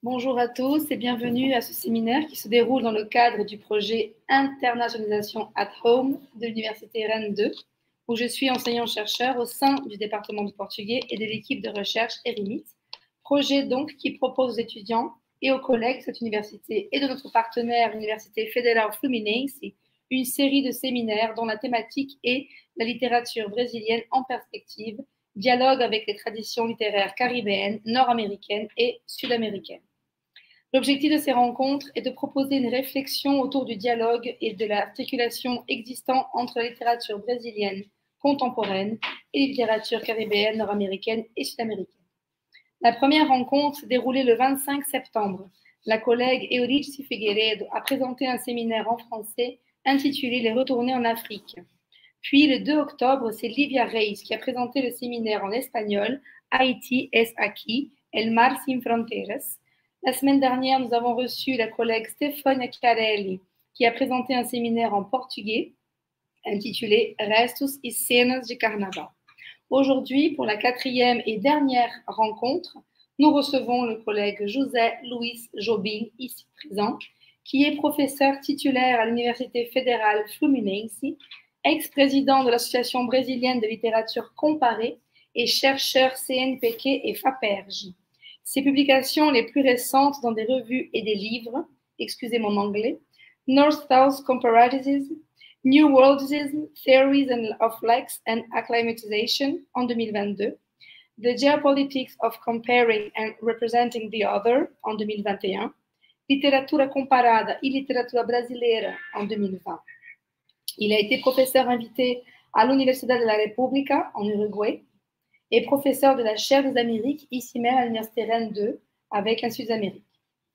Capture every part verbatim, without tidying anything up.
Bonjour à tous et bienvenue à ce séminaire qui se déroule dans le cadre du projet Internationalisation at Home de l'Université Rennes deux, où je suis enseignant-chercheur au sein du département du portugais et de l'équipe de recherche ERIMIT, projet donc qui propose aux étudiants et aux collègues de cette université et de notre partenaire l'Université Federal Fluminense une série de séminaires dont la thématique est la littérature brésilienne en perspective, dialogue avec les traditions littéraires caribéennes, nord-américaines et sud-américaines. L'objectif de ces rencontres est de proposer une réflexion autour du dialogue et de l'articulation existant entre la littérature brésilienne contemporaine et la littérature caribéenne, nord-américaine et sud-américaine. La première rencontre s'est déroulée le vingt-cinq septembre. La collègue Euridice Figueiredo a présenté un séminaire en français intitulé « Les retournés en Afrique ». Puis, le deux octobre, c'est Livia Reis qui a présenté le séminaire en espagnol « Haïti es aquí, el mar sin fronteras ». La semaine dernière, nous avons reçu la collègue Stefania Chiarelli qui a présenté un séminaire en portugais intitulé « Restos e cenas de Carnaval ». Aujourd'hui, pour la quatrième et dernière rencontre, nous recevons le collègue José Luis Jobim, ici présent, qui est professeur titulaire à l'Université fédérale Fluminense, ex-président de l'Association brésilienne de littérature comparée et chercheur C N P Q et FAPERJ. Ses publications les plus récentes dans des revues et des livres, excusez mon anglais, North-South Comparatism, New Worldism, Theories of Lex and Acclimatization en deux mille vingt-deux, The Geopolitics of Comparing and Representing the Other en deux mille vingt et un, Literatura Comparada e Literatura Brasileira en deux mille vingt. Il a été professeur invité à l'Universidad de la República en Uruguay et professeur de la chaire des Amériques ici même à l'Université Rennes deux avec l'Institut des Amériques.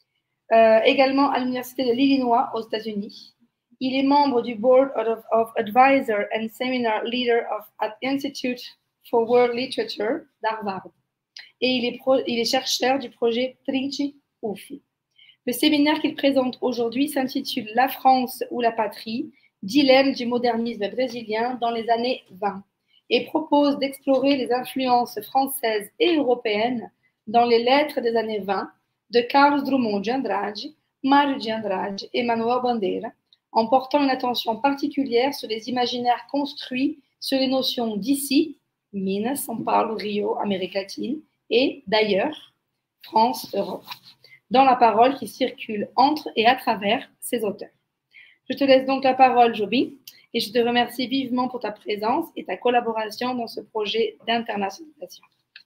Euh, également à l'Université de l'Illinois aux États-Unis. Il est membre du Board of, of Advisor and Seminar Leader of, at Institute for World Literature d'Harvard. Et il est, pro, il est chercheur du projet Trinchi Ufi. Le séminaire qu'il présente aujourd'hui s'intitule « La France ou la patrie, dilemme du modernisme brésilien dans les années vingt » et propose d'explorer les influences françaises et européennes dans les lettres des années vingt de Carlos Drummond de Andrade, Mário de Andrade et Manuel Bandeira, en portant une attention particulière sur les imaginaires construits sur les notions d'ici, Minas, São Paulo, Rio, Amérique latine, et d'ailleurs, France, Europe, dans la parole qui circule entre et à travers ces auteurs. Je te laisse donc la parole, Joby, et je te remercie vivement pour ta présence et ta collaboration dans ce projet d'internationalisation.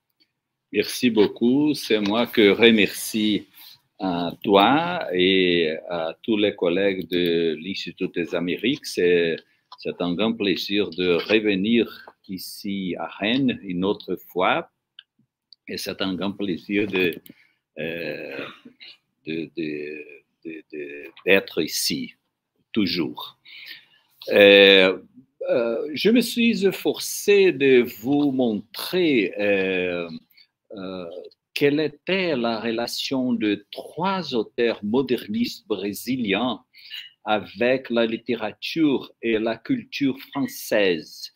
Merci beaucoup. C'est moi que remercie à toi et à tous les collègues de l'Institut des Amériques. C'est, c'est un grand plaisir de revenir ici à Rennes une autre fois. Et c'est un grand plaisir de, euh, de, de, de, de, d'être ici, toujours. Euh, euh, je me suis efforcé de vous montrer euh, euh, quelle était la relation de trois auteurs modernistes brésiliens avec la littérature et la culture française.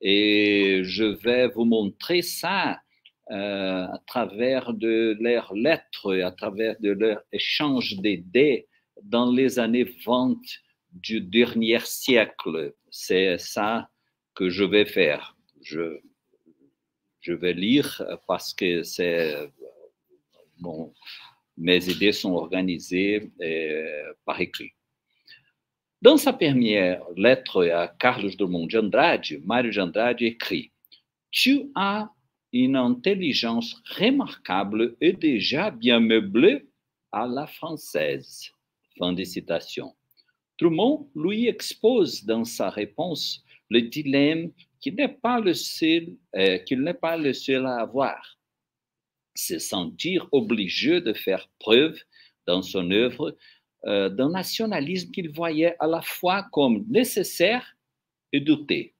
Et je vais vous montrer ça euh, à travers de leurs lettres, à travers de leur échange d'idées dans les années vingt du dernier siècle. C'est ça que je vais faire. Je, je vais lire parce que c'est, bon, mes idées sont organisées euh, par écrit. Dans sa première lettre à Carlos Drummond de Andrade, Mário de Andrade écrit « Tu as une intelligence remarquable et déjà bien meublée à la française. » Fin de citation. Drummond lui expose dans sa réponse le dilemme qu'il n'est pas le seul, euh, qu'il n'est pas le seul à avoir. Se sentir obligé de faire preuve dans son œuvre euh, d'un nationalisme qu'il voyait à la fois comme nécessaire et douté.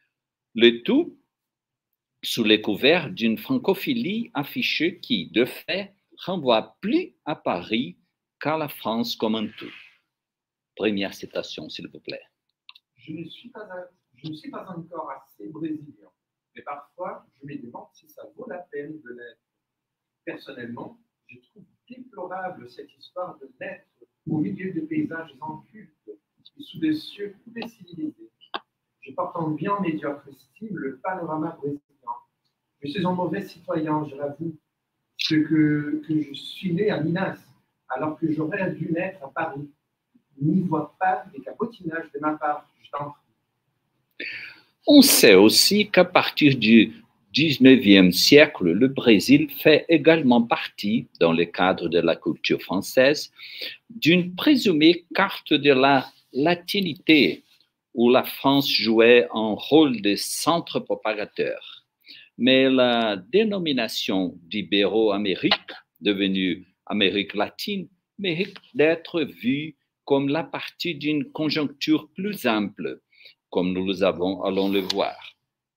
Le tout sous les couverts d'une francophilie affichée qui, de fait, renvoie plus à Paris qu'à la France comme un tout. Première citation, s'il vous plaît. Je ne suis pas, un, je ne suis pas encore assez brésilien, mais parfois je me demande si ça vaut la peine de l'être. Personnellement, je trouve déplorable cette histoire de naître au milieu de paysages incultes et sous des cieux décivilisés. Je porte en bien médiocre estime le panorama brésilien. Je suis un mauvais citoyen, je l'avoue, ce que, que je suis né à Minas, alors que j'aurais dû naître à Paris. N'y vois pas des cabotinages de ma part, je t'en prie. On sait aussi qu'à partir du dix-neuvième siècle, le Brésil fait également partie, dans le cadre de la culture française, d'une présumée carte de la latinité, où la France jouait un rôle de centre propagateur. Mais la dénomination d'Ibéro-Amérique, devenue Amérique latine, mérite d'être vue comme la partie d'une conjoncture plus ample, comme nous avons, allons le voir.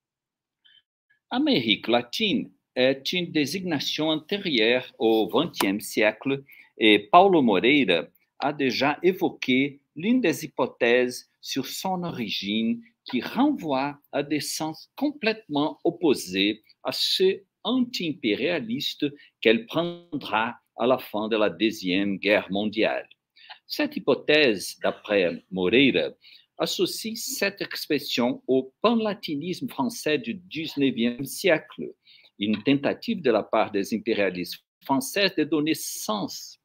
Amérique latine est une désignation antérieure au vingtième siècle et Paulo Moreira a déjà évoqué l'une des hypothèses sur son origine qui renvoie à des sens complètement opposés à ceux anti-impérialistes qu'elle prendra à la fin de la Deuxième Guerre mondiale. Cette hypothèse, d'après Moreira, associe cette expression au panlatinisme français du dix-neuvième siècle, une tentative de la part des impérialistes français de donner sens,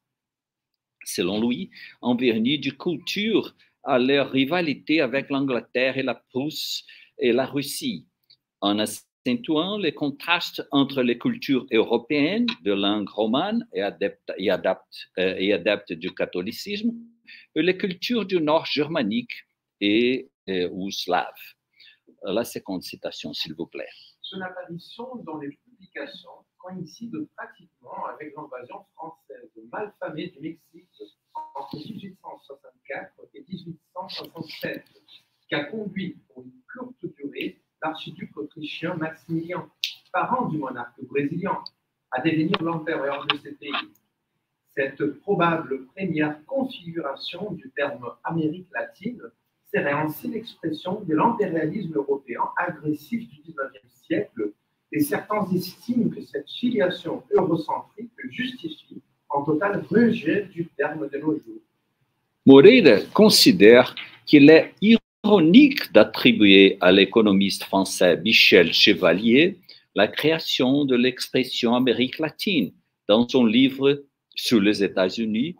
selon lui, en vernis de culture à leur rivalité avec l'Angleterre et la Prusse et la Russie, en accentuant les contrastes entre les cultures européennes de langue romane et adepte, et adepte, euh, et adepte du catholicisme et les cultures du nord germanique et, et ou slave. La seconde citation, s'il vous plaît. Son apparition dans les publications coïncide pratiquement avec l'invasion française malfamée du Mexique entre dix-huit cent soixante-quatre et dix-huit cent soixante-sept, qui a conduit pour une courte durée l'archiduc autrichien Maximilien, parent du monarque brésilien, à devenir l'empereur de ce pays. Cette probable première configuration du terme Amérique latine serait ainsi l'expression de l'impérialisme européen agressif du dix-neuvième siècle, et certains estiment que cette filiation eurocentrique justifie un total rejet du terme de nos jours. Moreira considère qu'il est ironique d'attribuer à l'économiste français Michel Chevalier la création de l'expression Amérique latine dans son livre sur les États-Unis,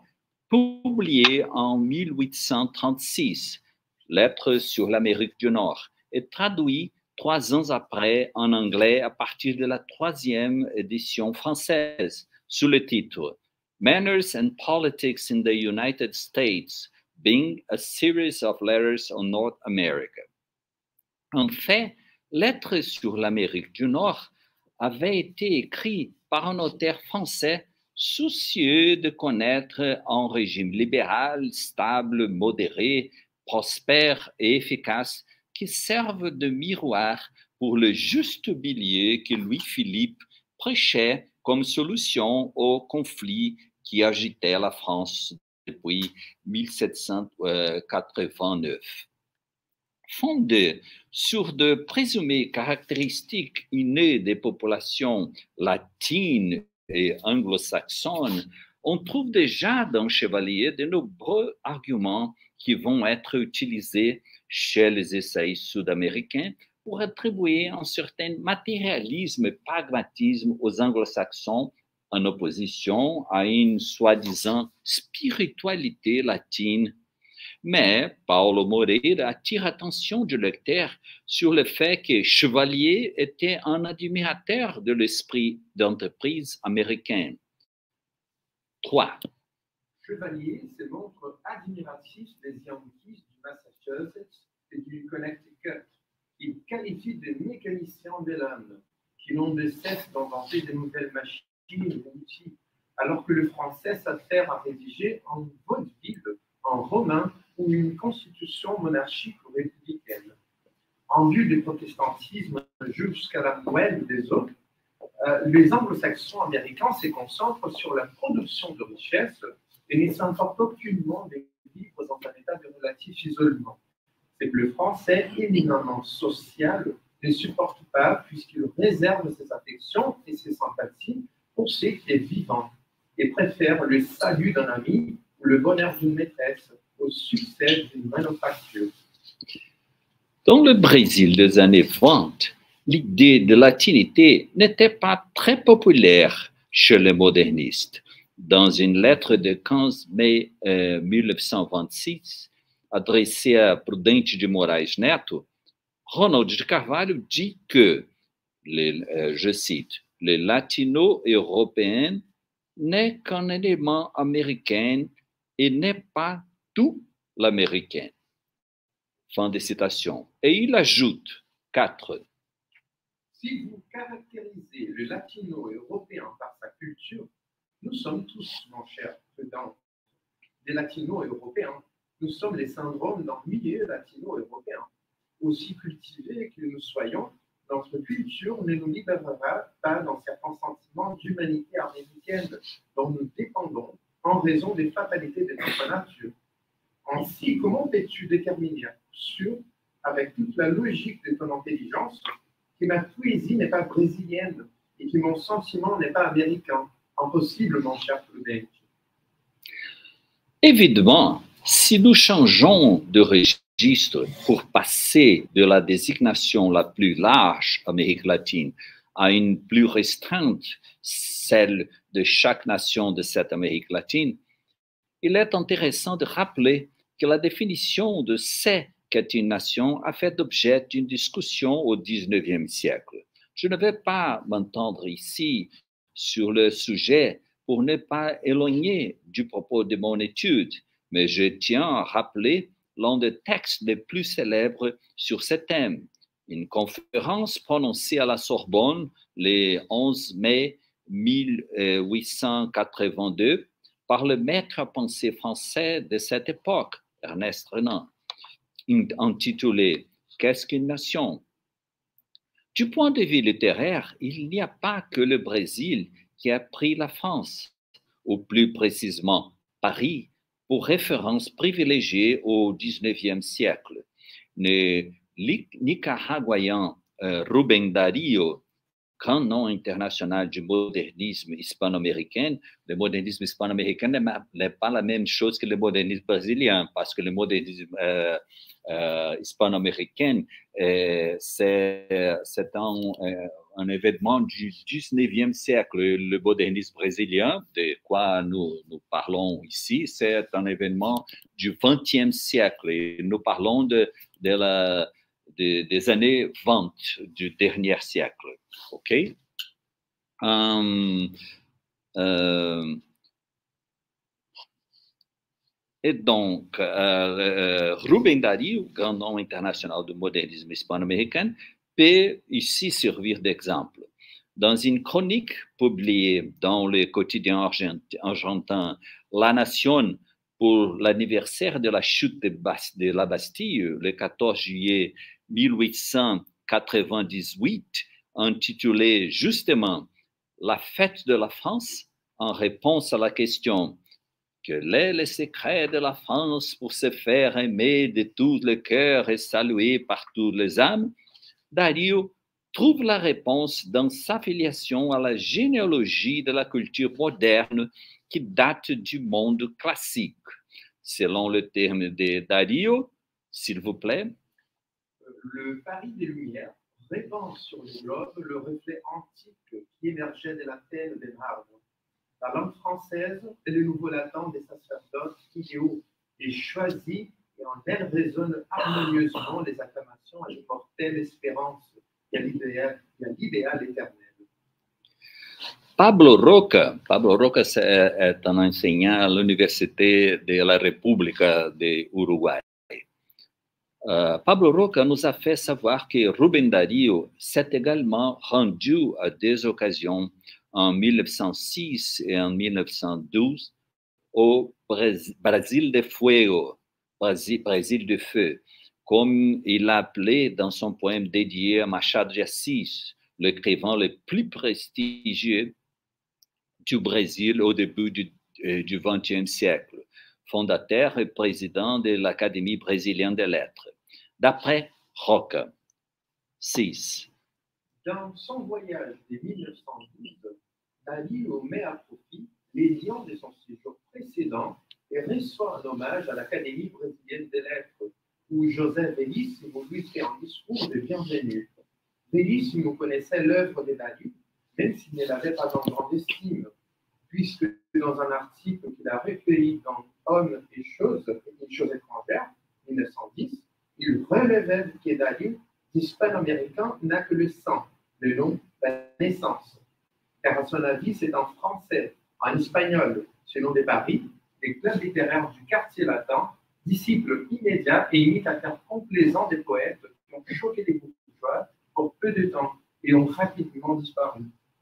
publié en mille huit cent trente-six, Lettres sur l'Amérique du Nord, et traduit trois ans après en anglais à partir de la troisième édition française, sous le titre Manners and Politics in the United States, being a series of letters on North America. En fait, Lettres sur l'Amérique du Nord avait été écrit par un auteur français soucieux de connaître un régime libéral, stable, modéré, prospère et efficace qui serve de miroir pour le juste milieu que Louis-Philippe prêchait comme solution au conflit qui agitait la France depuis mille sept cent quatre-vingt-neuf. Fondé sur de présumées caractéristiques innées des populations latines et anglo-saxonnes, on trouve déjà dans Chevalier de nombreux arguments qui vont être utilisés chez les essayistes sud-américains pour attribuer un certain matérialisme et pragmatisme aux anglo-saxons en opposition à une soi-disant spiritualité latine. Mais Paulo Moreira attire l'attention du lecteur sur le fait que Chevalier était un admirateur de l'esprit d'entreprise américain. trois. Chevalier se montre admiratif des Yankees du Massachusetts et du Connecticut. Il qualifie de mécaniciens de l'âme, qui n'ont de cesse d'inventer de nouvelles machines et outils, alors que le français s'affaire à rédiger en vaudeville, en romain ou une constitution monarchique ou républicaine. En vue du protestantisme jusqu'à la moelle des autres, euh, les anglo-saxons américains se concentrent sur la production de richesses et ne s'importent aucunement des livres dans un état de relatif isolement. C'est que le français, éminemment social, ne supporte pas puisqu'il réserve ses affections et ses sympathies pour ce qui est vivant. et préfère le salut d'un ami ou le bonheur d'une maîtresse au succès d'une manufacture. Dans le Brésil des années vingt, l'idée de latinité n'était pas très populaire chez les modernistes. Dans une lettre de quinze mai euh, mille neuf cent vingt-six, adressée à Prudente de Moraes Neto, Ronald de Carvalho dit que, les, euh, je cite, « le latino-européen n'est qu'un élément américain et n'est pas tout l'américain. » Fin de citation. Et il ajoute quatre. Si vous caractérisez le latino-européen par sa culture, nous sommes tous, mon cher Prudent, des latino-européens. Nous sommes les syndromes d'un milieu latino-européen. Aussi cultivés que nous soyons, notre culture ne nous libérera pas d'un certain sentiment d'humanité américaine dont nous dépendons en raison des fatalités de notre nature. Ainsi, comment peux-tu déterminer à coup sûr, avec toute la logique de ton intelligence, que ma poésie n'est pas brésilienne et que mon sentiment n'est pas américain? Impossible, mon cher Prudent. Évidemment, si nous changeons de registre pour passer de la désignation la plus large, Amérique latine, à une plus restreinte, celle de chaque nation de cette Amérique latine, il est intéressant de rappeler que la définition de ce qu'est une nation a fait l'objet d'une discussion au dix-neuvième siècle. Je ne vais pas m'entendre ici sur le sujet pour ne pas éloigner du propos de mon étude, mais je tiens à rappeler l'un des textes les plus célèbres sur ce thème, une conférence prononcée à la Sorbonne le onze mai mille huit cent quatre-vingt-deux par le maître à penser français de cette époque, Ernest Renan, intitulée « Qu'est-ce qu'une nation ?» Du point de vue littéraire, il n'y a pas que le Brésil qui a pris la France, ou plus précisément Paris, pour référence privilégiée au dix-neuvième siècle. Le Nicaraguayen euh, Rubén Darío, grand nom international du modernisme hispano-américain, le modernisme hispano-américain n'est pas la même chose que le modernisme brésilien, parce que le modernisme euh, euh, hispano-américain, euh, c'est un, euh, un événement du dix-neuvième siècle. Le modernisme brésilien, de quoi nous, nous parlons ici, c'est un événement du vingtième siècle. Et nous parlons de, de la, de, des années vingt du dernier siècle. OK? Um, euh, et donc, euh, Rubén Darío, grand nom international du modernisme hispano-américain, peut ici servir d'exemple. Dans une chronique publiée dans le quotidien argentin La Nation pour l'anniversaire de la chute de, Bast de la Bastille, le quatorze juillet mille huit cent quatre-vingt-dix-huit, intitulé justement « La fête de la France » en réponse à la question « Quel est le secret de la France pour se faire aimer de tous les cœurs et saluer par toutes les âmes ?» Darío trouve la réponse dans sa filiation à la généalogie de la culture moderne qui date du monde classique. Selon le terme de Darío, s'il vous plaît. Le Paris des Lumières répand sur le globe le reflet antique qui émergeait de la terre des arbres. La langue française est le nouveau latin des sacerdotes idéaux et choisis, et en elle résonnent harmonieusement les acclamations et portaient l'espérance et l'idéal éternel. Pablo Roca, Pablo Roca est un enseignant à l'Université de la République de Uruguay. Uh, Pablo Roca nous a fait savoir que Rubén Darío s'est également rendu à deux occasions en mille neuf cent six et en mille neuf cent douze au Brésil de Fuego, Brésil, Brésil de Feu, comme il l'a appelé dans son poème dédié à Machado de Assis, l'écrivain le plus prestigieux du Brésil au début du, euh, du vingtième siècle, fondateur et président de l'Académie brésilienne des lettres. D'après Roca. six. Dans son voyage de mille neuf cent douze, Darío met à profit les liens de son séjour précédent et reçoit un hommage à l'Académie brésilienne des lettres, où José Veríssimo lui fait un discours de bienvenue. Veríssimo connaissait l'œuvre de Dalí, même s'il ne l'avait pas en grande estime, puisque dans un article qu'il a recueilli dans Hommes et choses, et choses étrangères, mille neuf cent dix, il relevait que Dalí, hispano-américain, n'a que le sang, le nom, la naissance. Car à son avis, c'est en français, en espagnol, selon de Paris, les clubs littéraires du quartier latin, disciples immédiats et imitateurs complaisants des poètes qui ont choqué les bourgeois pour peu de temps et ont rapidement disparu.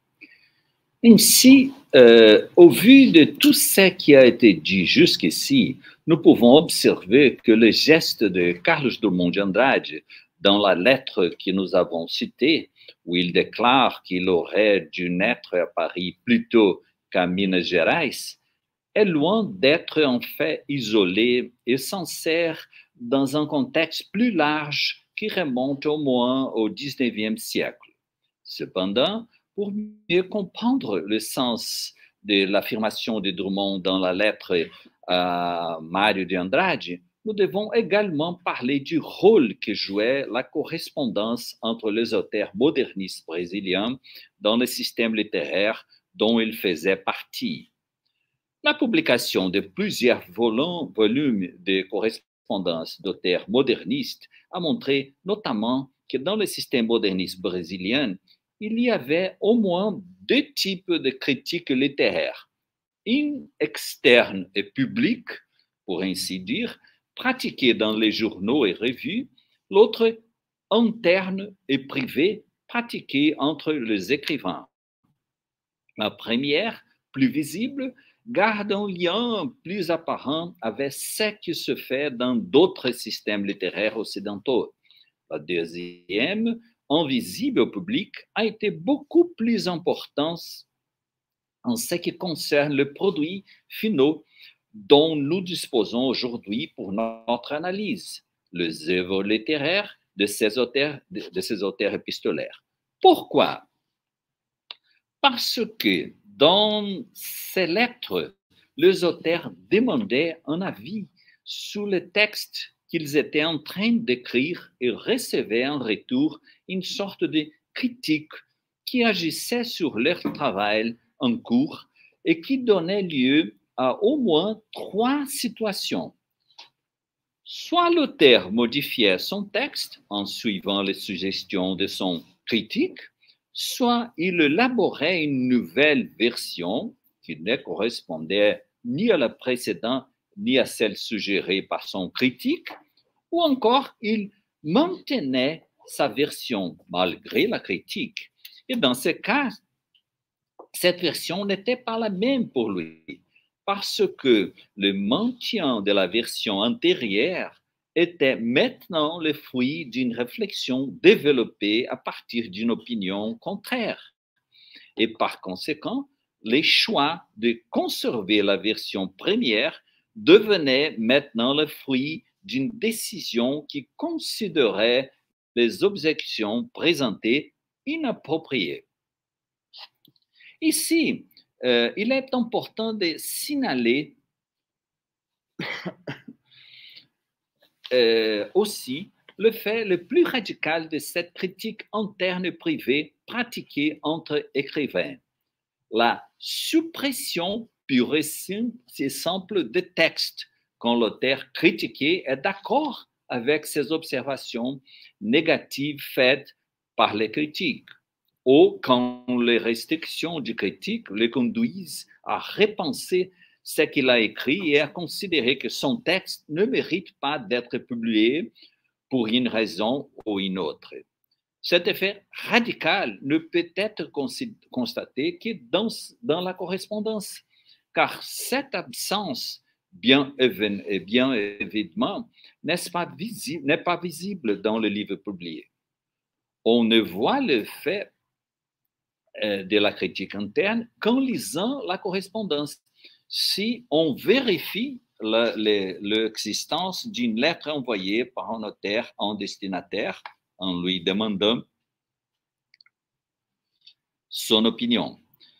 Ainsi, euh, au vu de tout ce qui a été dit jusqu'ici, nous pouvons observer que le geste de Carlos Drummond de Andrade, dans la lettre que nous avons citée, où il déclare qu'il aurait dû naître à Paris plutôt qu'à Minas Gerais, est loin d'être un fait isolé et s'insère dans un contexte plus large qui remonte au moins au dix-neuvième siècle. Cependant, pour mieux comprendre le sens de l'affirmation de Drummond dans la lettre à Mário de Andrade, nous devons également parler du rôle que jouait la correspondance entre les auteurs modernistes brésiliens dans le système littéraire dont il faisait partie. La publication de plusieurs volumes de correspondance d'auteurs modernistes a montré notamment que dans le système moderniste brésilien, il y avait au moins deux types de critiques littéraires. Une externe et publique, pour ainsi dire, pratiquée dans les journaux et revues, l'autre interne et privée, pratiquée entre les écrivains. La première, plus visible, garde un lien plus apparent avec ce qui se fait dans d'autres systèmes littéraires occidentaux. La deuxième, invisible au public, a été beaucoup plus importante en ce qui concerne le produit finaux dont nous disposons aujourd'hui pour notre analyse, les œuvres littéraires de ces auteurs, de, de ces auteurs épistolaires. Pourquoi? Parce que dans ces lettres, les auteurs demandaient un avis sur le texte qu'ils étaient en train d'écrire et recevaient en retour une sorte de critique qui agissait sur leur travail en cours et qui donnait lieu à au moins trois situations. Soit l'auteur modifiait son texte en suivant les suggestions de son critique, soit il élaborait une nouvelle version qui ne correspondait ni à la précédente ni à celle suggérée par son critique, ou encore il maintenait sa version malgré la critique. Et dans ce cas, cette version n'était pas la même pour lui, parce que le maintien de la version antérieure était maintenant le fruit d'une réflexion développée à partir d'une opinion contraire. Et par conséquent, les choix de conserver la version première devenaient maintenant le fruit d'une décision qui considérait les objections présentées inappropriées. Ici, euh, il est important de signaler euh, aussi le fait le plus radical de cette critique interne et privée pratiquée entre écrivains, la suppression pure et simple de textes quand l'auteur critiqué est d'accord avec ses observations négatives faites par les critiques, ou quand les restrictions du critique le conduisent à repenser ce qu'il a écrit et à considérer que son texte ne mérite pas d'être publié pour une raison ou une autre. Cet effet radical ne peut être constaté que dans, dans la correspondance, car cette absence, bien, bien évidemment, n'est pas visible, n'est pas visible dans le livre publié. On ne voit le fait de la critique interne qu'en lisant la correspondance. Si on vérifie l'existence d'une lettre envoyée par un auteur à un destinataire en lui demandant son opinion.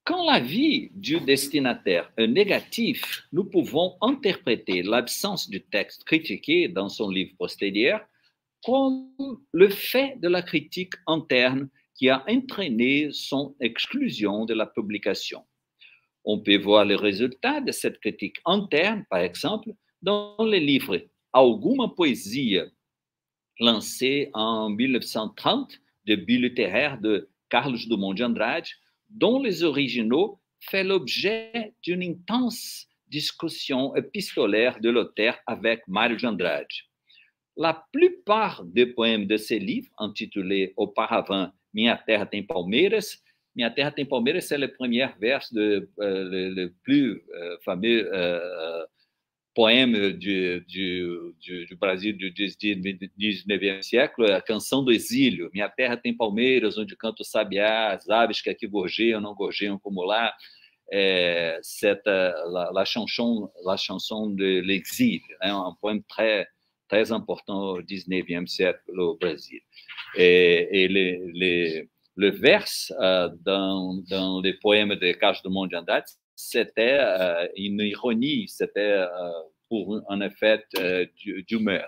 Quand l'avis du destinataire est négatif, nous pouvons interpréter l'absence du texte critiqué dans son livre postérieur comme le fait de la critique interne qui a entraîné son exclusion de la publication. On peut voir les résultats de cette critique interne, par exemple, dans les livres Alguma Poesia, lancé en mille neuf cent trente, début littéraire de Carlos Drummond de Andrade, dont les originaux font l'objet d'une intense discussion épistolaire de l'auteur avec Mário de Andrade. La plupart des poèmes de ces livres, intitulés auparavant Minha Terra Tem Palmeiras, Minha Terra Tem Palmeiras, c'est le premier vers, de, euh, le, le plus euh, fameux euh, poème du, du, du, du Brasil do dix-neuvième siècle, a Canção do Exílio. Minha terra tem palmeiras, onde canta o sabiá, as aves que aqui gorjeiam, não gorjeiam como lá. É, cette, la, la, chanson, la chanson de l'exil, hein, un poème très, très important au dix-neuvième siècle au Brésil. Et, et les, les, le vers euh, dans, dans les poèmes de Carlos Drummond de Andrade, c'était euh, une ironie, c'était euh, pour un effet euh, d'humeur.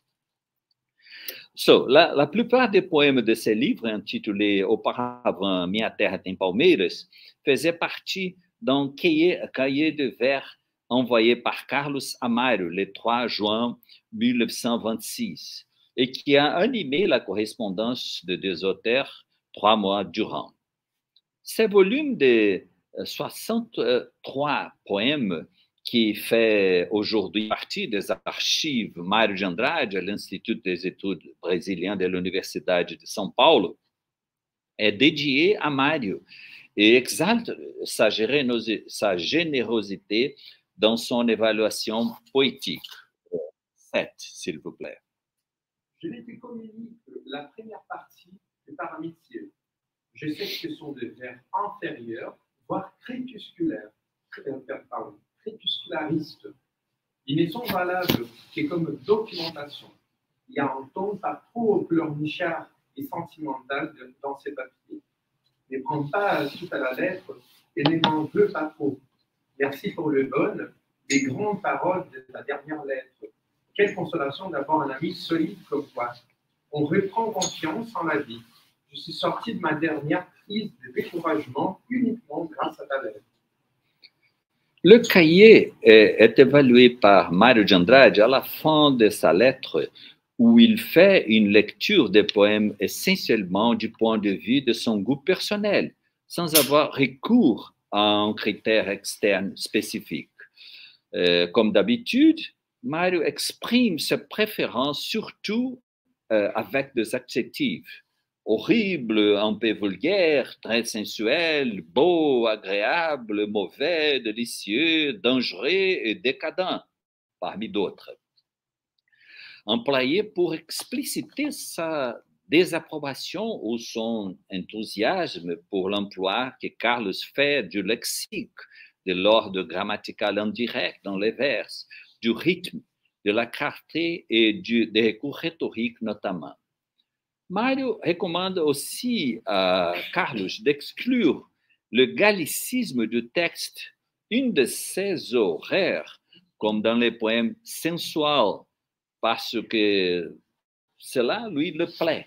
So, la, la plupart des poèmes de ces livres, intitulés auparavant Minha Terra Tem Palmeiras, faisaient partie d'un cahier, cahier de vers envoyé par Carlos a Mário le trois juin mille neuf cent vingt-six et qui a animé la correspondance de deux auteurs trois mois durant. Ces volumes de soixante-trois poèmes qui fait aujourd'hui partie des archives Mário de Andrade à l'Institut des études brésiliennes de l'Université de São Paulo, est dédié à Mário et exalte sa générosité, sa générosité dans son évaluation poétique. sept, s'il vous plaît. Je n'ai pu communiquer la première partie que par amitié. Je sais que ce sont des vers inférieurs, voire crépusculaires, pardon, crépuscularistes. Ils ne sont valables que comme documentation. Il y a un ton pas trop pleurnichard et sentimental dans ces papiers. Ne prends pas tout à la lettre et ne m'en veux pas trop. Merci pour le bon, les grandes paroles de ta dernière lettre. Quelle consolation d'avoir un ami solide comme toi. On reprend confiance en la vie. Je suis sorti de ma dernière crise de découragement uniquement grâce à ta lettre. Le cahier est évalué par Mário de Andrade à la fin de sa lettre, où il fait une lecture des poèmes essentiellement du point de vue de son goût personnel, sans avoir recours à un critère externe spécifique. Euh, comme d'habitude, Mário exprime ses préférences surtout euh, avec des adjectifs. Horrible, un peu vulgaire, très sensuel, beau, agréable, mauvais, délicieux, dangereux et décadent, parmi d'autres. Employé pour expliciter sa désapprobation ou son enthousiasme pour l'emploi que Carlos fait du lexique, de l'ordre grammatical indirect dans les vers, du rythme, de la clarté et du, des recours rhétoriques notamment. Mário recommande aussi à Carlos d'exclure le gallicisme du texte, une de ses horreurs, comme dans les poèmes sensuels, parce que cela lui le plaît.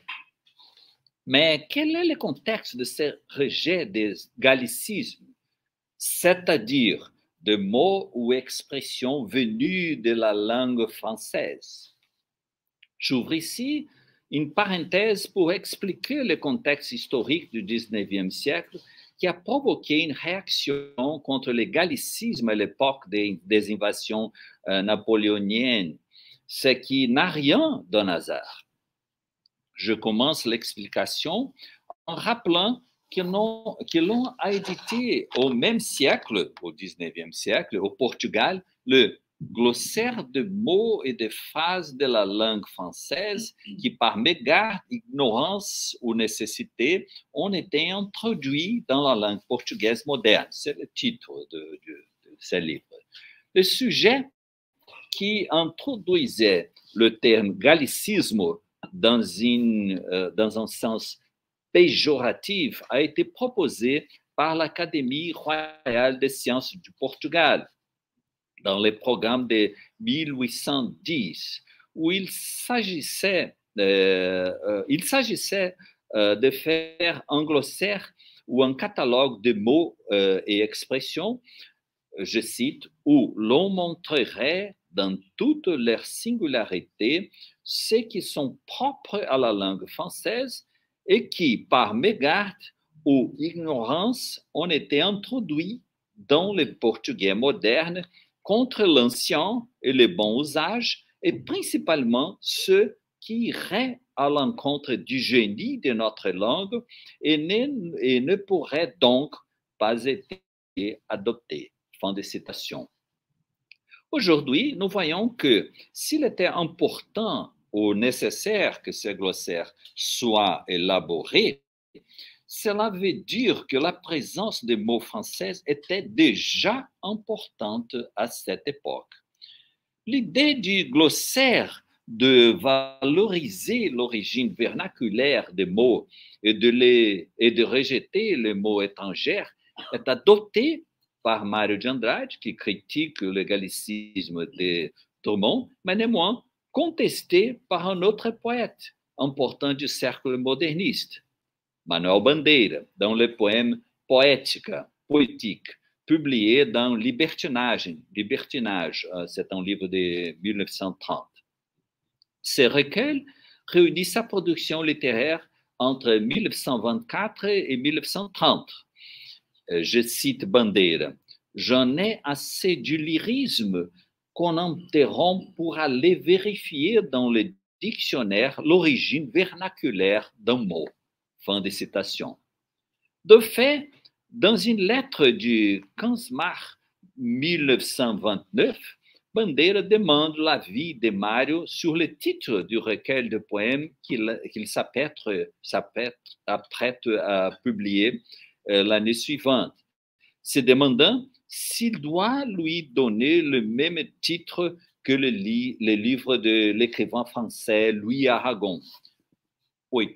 Mais quel est le contexte de ce rejet des gallicismes, c'est-à-dire de mots ou expressions venus de la langue française? J'ouvre ici une parenthèse pour expliquer le contexte historique du dix-neuvième siècle qui a provoqué une réaction contre le gallicisme à l'époque des, des invasions euh, napoléoniennes, ce qui n'a rien d'un hasard. Je commence l'explication en rappelant que l'on, que l'on a édité au même siècle, au dix-neuvième siècle, au Portugal, le glossaire de mots et de phrases de la langue française qui, par mégarde, ignorance ou nécessité, ont été introduits dans la langue portugaise moderne. C'est le titre de, de, de ce livre. Le sujet qui introduisait le terme gallicisme dans, une, euh, dans un sens péjoratif a été proposé par l'Académie royale des sciences du Portugal, dans les programmes de mille huit cent dix, où il s'agissait, euh, euh, il s'agissait euh, de faire un glossaire ou un catalogue de mots euh, et expressions, je cite, où l'on montrerait dans toute leur singularité ce qui sont propres à la langue française et qui, par mégarde ou ignorance, ont été introduits dans le portugais moderne contre l'ancien et le bon usage, et principalement ceux qui iraient à l'encontre du génie de notre langue et ne, et ne pourraient donc pas être adoptés. Fin de citation. Aujourd'hui, nous voyons que s'il était important ou nécessaire que ce glossaire soit élaboré, cela veut dire que la présence des mots français était déjà importante à cette époque. L'idée du glossaire de valoriser l'origine vernaculaire des mots et de, les, et de rejeter les mots étrangers est adoptée par Mário de Andrade, qui critique le gallicisme de Drummond, mais néanmoins contesté par un autre poète important du cercle moderniste, Manuel Bandeira, dans le poème Poética, Poétique, publié dans Libertinage, Libertinage, c'est un livre de mille neuf cent trente. Ce recueil réunit sa production littéraire entre mille neuf cent vingt-quatre et mille neuf cent trente. Je cite Bandeira, « J'en ai assez du lyrisme qu'on interrompt pour aller vérifier dans le dictionnaire l'origine vernaculaire d'un mot. » Fin de citation. De fait, dans une lettre du quinze mars mille neuf cent vingt-neuf, Bandeira demande l'avis de Mário sur le titre du recueil de poèmes qu'il qu'il s'apprête à publier l'année suivante, se demandant s'il doit lui donner le même titre que le, li le livre de l'écrivain français Louis Aragon. Oui.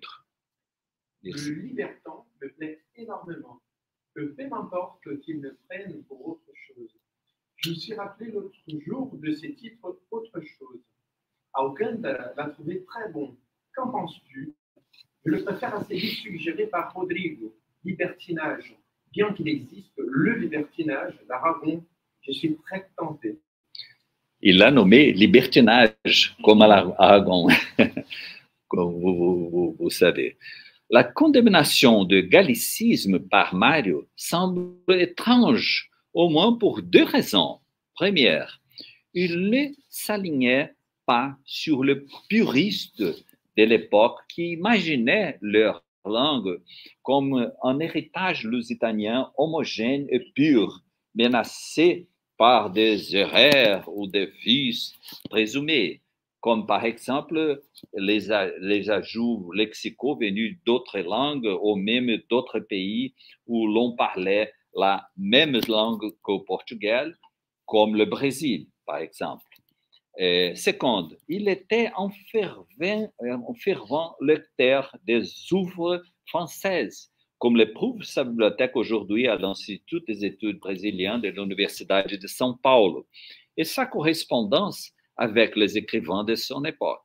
Le libertin me plaît énormément. Que peu m'importe qu'il me prenne pour autre chose. Je me suis rappelé l'autre jour de ces titres autre chose. Aucun l'a trouvé très bon. Qu'en penses-tu? Je le préfère à celui suggéré par Rodrigo, libertinage. Bien qu'il existe le libertinage d'Aragon, je suis très tenté. Il l'a nommé libertinage, comme à Aragon, comme vous, vous, vous, vous savez. La condamnation de gallicisme par Mário semble étrange, au moins pour deux raisons. Première, il ne s'alignait pas sur le puriste de l'époque qui imaginait leur langue comme un héritage lusitanien homogène et pur, menacé par des erreurs ou des vices présumés, comme par exemple les, les ajouts lexicaux venus d'autres langues ou même d'autres pays où l'on parlait la même langue qu'au Portugal, comme le Brésil, par exemple. Et seconde, il était un fervent, un fervent lecteur des œuvres françaises, comme le prouve sa bibliothèque aujourd'hui à l'Institut des études brésiliennes de l'Université de São Paulo, et sa correspondance avec les écrivains de son époque.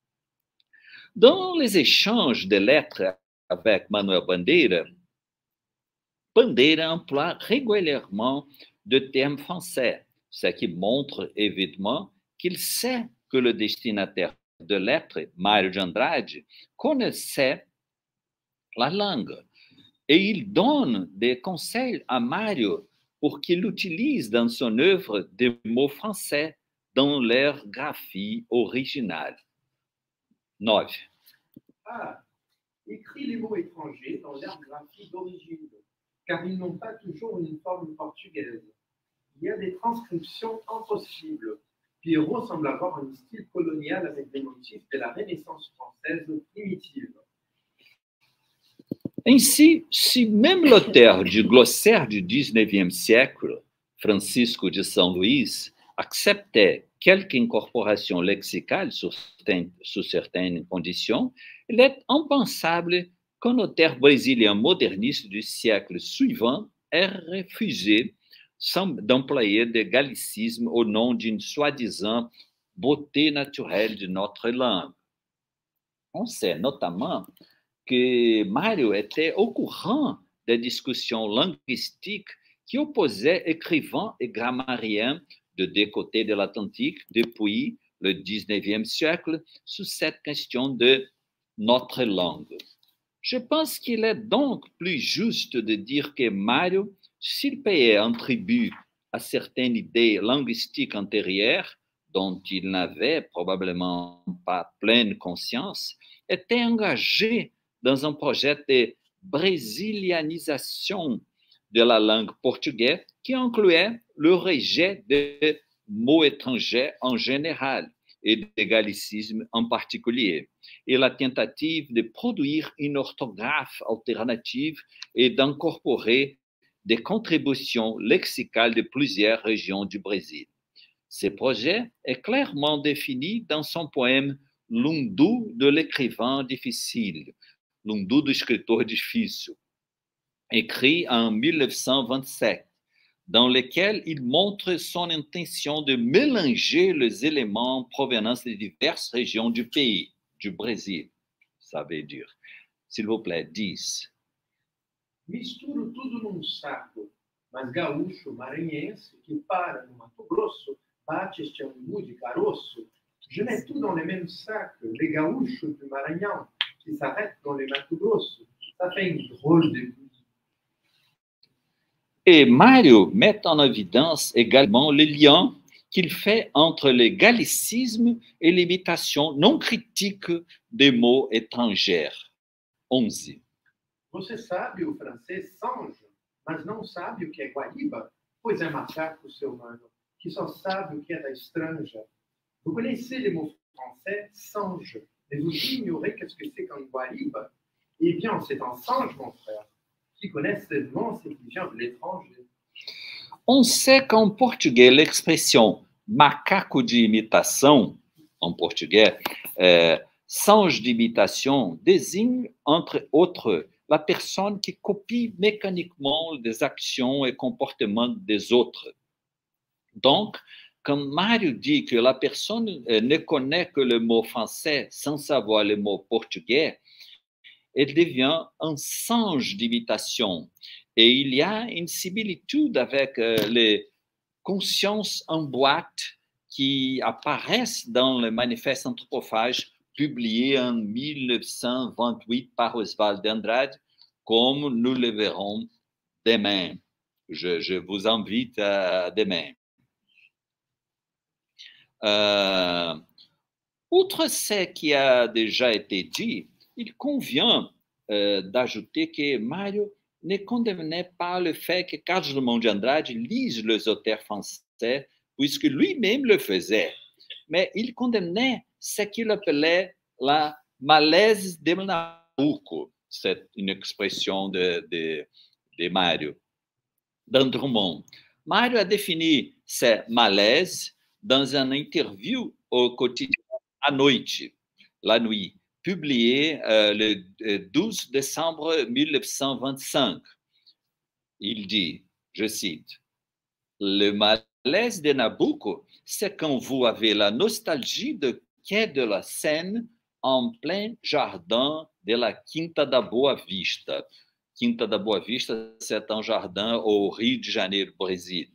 Dans les échanges de lettres avec Manuel Bandeira, Bandeira emploie régulièrement de termes français, ce qui montre évidemment qu'il sait que le destinataire de lettres, Mário de Andrade, connaissait la langue. Et il donne des conseils à Mário pour qu'il utilise dans son œuvre des mots français dans leur graphie originale. neuf. Ah, écris les mots étrangers dans leur graphie d'origine, car ils n'ont pas toujours une forme portugaise. Il y a des transcriptions impossibles. Pierrot semble avoir un style colonial avec des motifs de la Renaissance française primitive. Ainsi, si même l'auteur du glossaire du dix-neuvième siècle, Francisco de São Luís, acceptait quelque incorporation lexicale sous, sous certaines conditions, il est impensable qu'un auteur brésilien moderniste du siècle suivant ait refusé d'employer des gallicismes au nom d'une soi-disant beauté naturelle de notre langue. On sait notamment que Mário était au courant des discussions linguistiques qui opposaient écrivains et grammariens de deux côtés de l'Atlantique depuis le dix-neuvième siècle sur cette question de notre langue. Je pense qu'il est donc plus juste de dire que Mário, s'il payait un tribut à certaines idées linguistiques antérieures dont il n'avait probablement pas pleine conscience, était engagé dans un projet de brésilianisation de la langue portugaise qui incluait le rejet des mots étrangers en général et des gallicismes en particulier, et la tentative de produire une orthographe alternative et d'incorporer des contributions lexicales de plusieurs régions du Brésil. Ce projet est clairement défini dans son poème Lundu de l'écrivain difficile, Lundu do escritor difícil, écrit en mille neuf cent vingt-sept, dans lequel il montre son intention de mélanger les éléments provenant de diverses régions du pays, du Brésil. Ça veut dire, s'il vous plaît, dix. Misturo tudo num saco, mas gaúcho maranhense que para no Mato Grosso bate este angu de caroço. Je mets tout dans les mêmes sacs, les gaúchos du Maranhão qui s'arrêtent dans les Mato Grosso. Ça fait une drôle de bouille. Et Mário met en évidence également le lien qu'il fait entre les gallicismes et l'imitation non critique des mots étrangers. onze. Você sabe o francês sange, mas não sabe o que é guaíba? Pois é macaco, seu mano, que só sabe o que é da estranja. Vous connaissez les mots français sange, mais vous ignorez qu'est-ce que c'est qu'un guaíba? Eh bien, c'est un singe, mon frère, qui connaît seulement ce qui vient de l'étranger. On sait qu'en portugais, l'expression macaco de imitação, en portugais, euh, singe d'imitation, désigne, entre autres, la personne qui copie mécaniquement des actions et comportements des autres. Donc, quand Mário dit que la personne ne connaît que le mot français sans savoir le mot portugais, elle devient un singe d'imitation. Et il y a une similitude avec euh, les consciences en boîte qui apparaissent dans le manifeste anthropophage publié en mille neuf cent vingt-huit par Oswald d'Andrade, comme nous le verrons demain. Je, je vous invite à demain. Euh, outre ce qui a déjà été dit, il convient euh, d'ajouter que Mário ne condamnait pas le fait que Carlos Drummond de Andrade lise les auteurs français, puisque lui-même le faisait. Mais il condamnait ce qu'il appelait la malaise de Nabucco. C'est une expression de, de, de Mário, d'Andromont. Mário a défini ce malaise dans une interview au quotidien À Noite, la nuit, publié euh, le douze décembre mille neuf cent vingt-cinq. Il dit, je cite, « Le malaise de Nabucco, c'est quand vous avez la nostalgie de quai de la Seine en plein jardin de la Quinta da Boa Vista. » Quinta da Boa Vista, c'est un jardin au Rio de Janeiro, Brésil.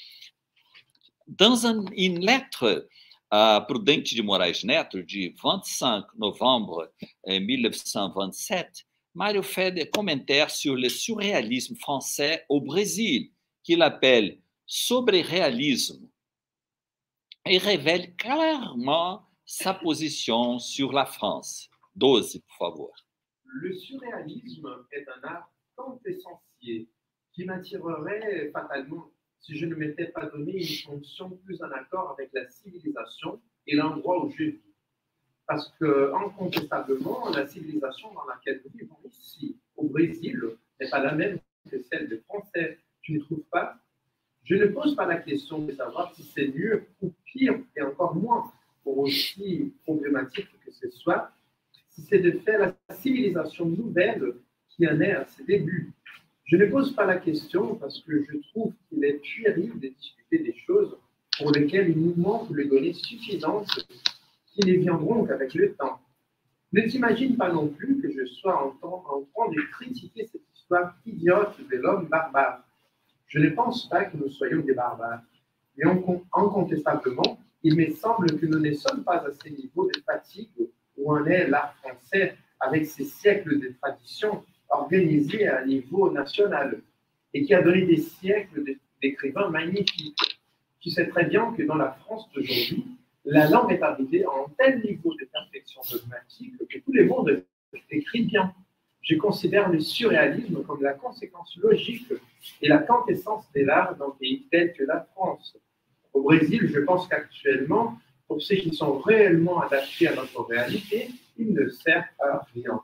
Dans un, une lettre à Prudente de Moraes Neto, de vingt-cinq novembre mille neuf cent vingt-sept, Mário fait des commentaires sur le surréalisme français au Brésil, qu'il appelle sobre-réalisme, et révèle clairement sa position sur la France. douze, por favor. Le surréalisme est un art quintessentiel qui m'attirerait fatalement si je ne m'étais pas donné une fonction plus en accord avec la civilisation et l'endroit où je vis. Parce que, incontestablement, la civilisation dans laquelle nous vivons ici, au Brésil, n'est pas la même que celle des Français. Tu ne trouves pas? Je ne pose pas la question de savoir si c'est mieux ou pire, et encore moins, pour aussi problématique que ce soit, si c'est de faire la civilisation nouvelle qui en est à ses débuts. Je ne pose pas la question parce que je trouve qu'il est puéril de discuter des choses pour lesquelles il nous manque les données suffisantes qui ne viendront qu'avec le temps. Ne t'imagine pas non plus que je sois en, temps, en train de critiquer cette histoire idiote de l'homme barbare. Je ne pense pas que nous soyons des barbares, mais incontestablement, il me semble que nous ne sommes pas à ce niveau de fatigue où en est l'art français avec ses siècles de tradition organisée à un niveau national et qui a donné des siècles d'écrivains magnifiques. Tu sais très bien que dans la France d'aujourd'hui, la langue est arrivée à un tel niveau de perfection dogmatique que tout le monde écrit bien. Je considère le surréalisme comme la conséquence logique et la quintessence de l'art dans un pays tel que la France. Au Brésil, je pense qu'actuellement, pour ceux qui sont réellement adaptés à notre réalité, il ne sert à rien.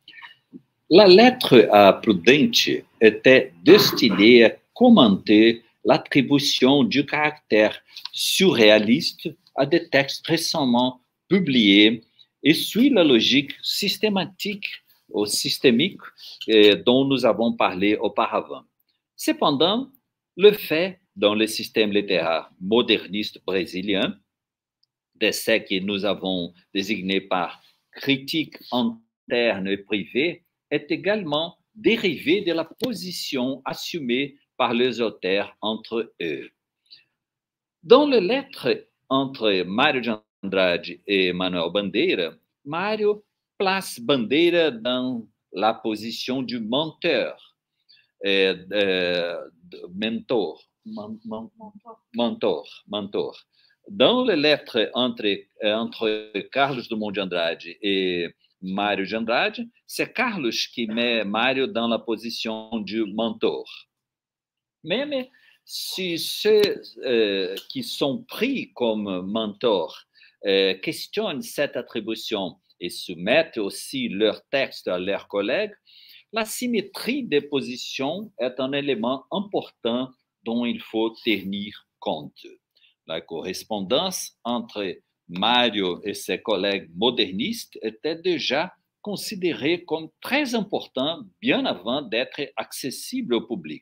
La lettre à Prudente était destinée à commenter l'attribution du caractère surréaliste à des textes récemment publiés et suit la logique systématique ou systémique eh, dont nous avons parlé auparavant. Cependant, le fait dans le système littéraire moderniste brésilien, de ce que nous avons désigné par critique interne et privée, est également dérivé de la position assumée par les auteurs entre eux. Dans les lettres entre Mário de Andrade et Manuel Bandeira, Mário place Bandeira dans la position du menteur, eh, eh, mentor, man, man, mentor, mentor. Dans les lettres entre, entre Carlos Drummond de Andrade et Mário de Andrade, c'est Carlos qui met Mário dans la position du mentor. Même si ceux euh, qui sont pris comme mentors euh, questionnent cette attribution et soumettent aussi leurs textes à leurs collègues, la symétrie des positions est un élément important dont il faut tenir compte. La correspondance entre Mário et ses collègues modernistes était déjà considérée comme très importante bien avant d'être accessible au public.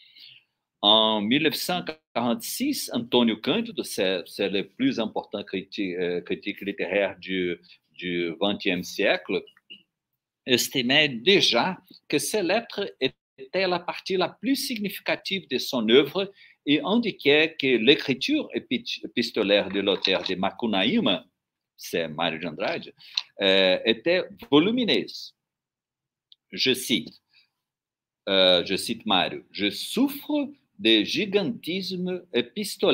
En mille neuf cent quarante-six, Antônio Cândido, c'est, c'est le plus important critique, euh, critique littéraire du, du vingtième siècle, estimait déjà que ces lettres étaient la partie la plus significative de son œuvre et indiquait que l'écriture épistolaire de l'auteur de Macunaíma, c'est Mário de Andrade, euh, était volumineuse. Je cite, euh, je cite Mário, « Je souffre de gigantisme épistolaire »,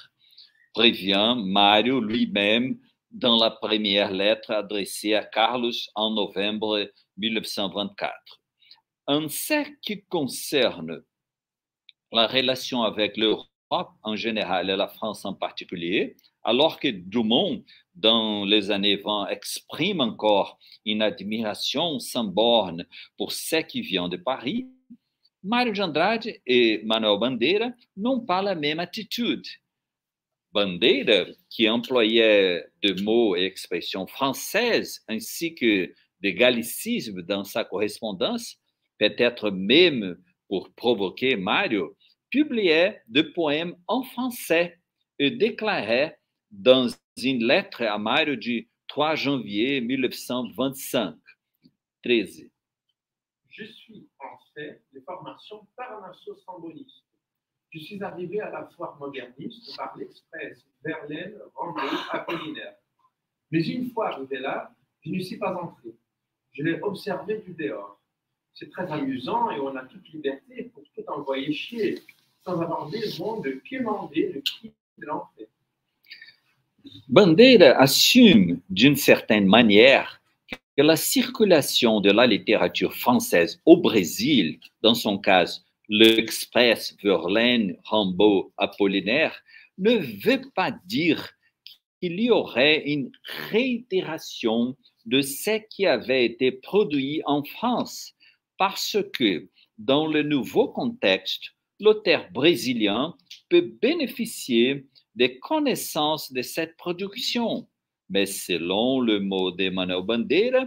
prévient Mário lui-même dans la première lettre adressée à Carlos en novembre mille neuf cent vingt-quatre. En ce qui concerne la relation avec l'Europe en général et la France en particulier, alors que Drummond, dans les années vingt, exprime encore une admiration sans borne pour ce qui vient de Paris, Mário de Andrade et Manuel Bandeira n'ont pas la même attitude. Bandeira, qui employait de mots et expressions françaises ainsi que de gallicismes dans sa correspondance, peut-être même pour provoquer Mário, publiait des poèmes en français et déclarait dans une lettre à Mário du trois janvier mille neuf cent vingt-cinq, treize. Je suis français de formation paranasso-samboniste. Je suis arrivé à la foire moderniste par l'express Verlaine, Rambaud, Apollinaire. Mais une fois arrivé là, je ne suis pas entré. Je l'ai observé du dehors. C'est très amusant et on a toute liberté pour tout envoyer chier, sans avoir besoin de quémander le prix de l'entrée. Bandeira assume d'une certaine manière que la circulation de la littérature française au Brésil, dans son cas, l'Express, Verlaine, Rambaud, Apollinaire, ne veut pas dire qu'il y aurait une réitération de ce qui avait été produit en France, parce que dans le nouveau contexte, l'auteur brésilien peut bénéficier des connaissances de cette production. Mais selon le mot d'Emmanuel Bandeira,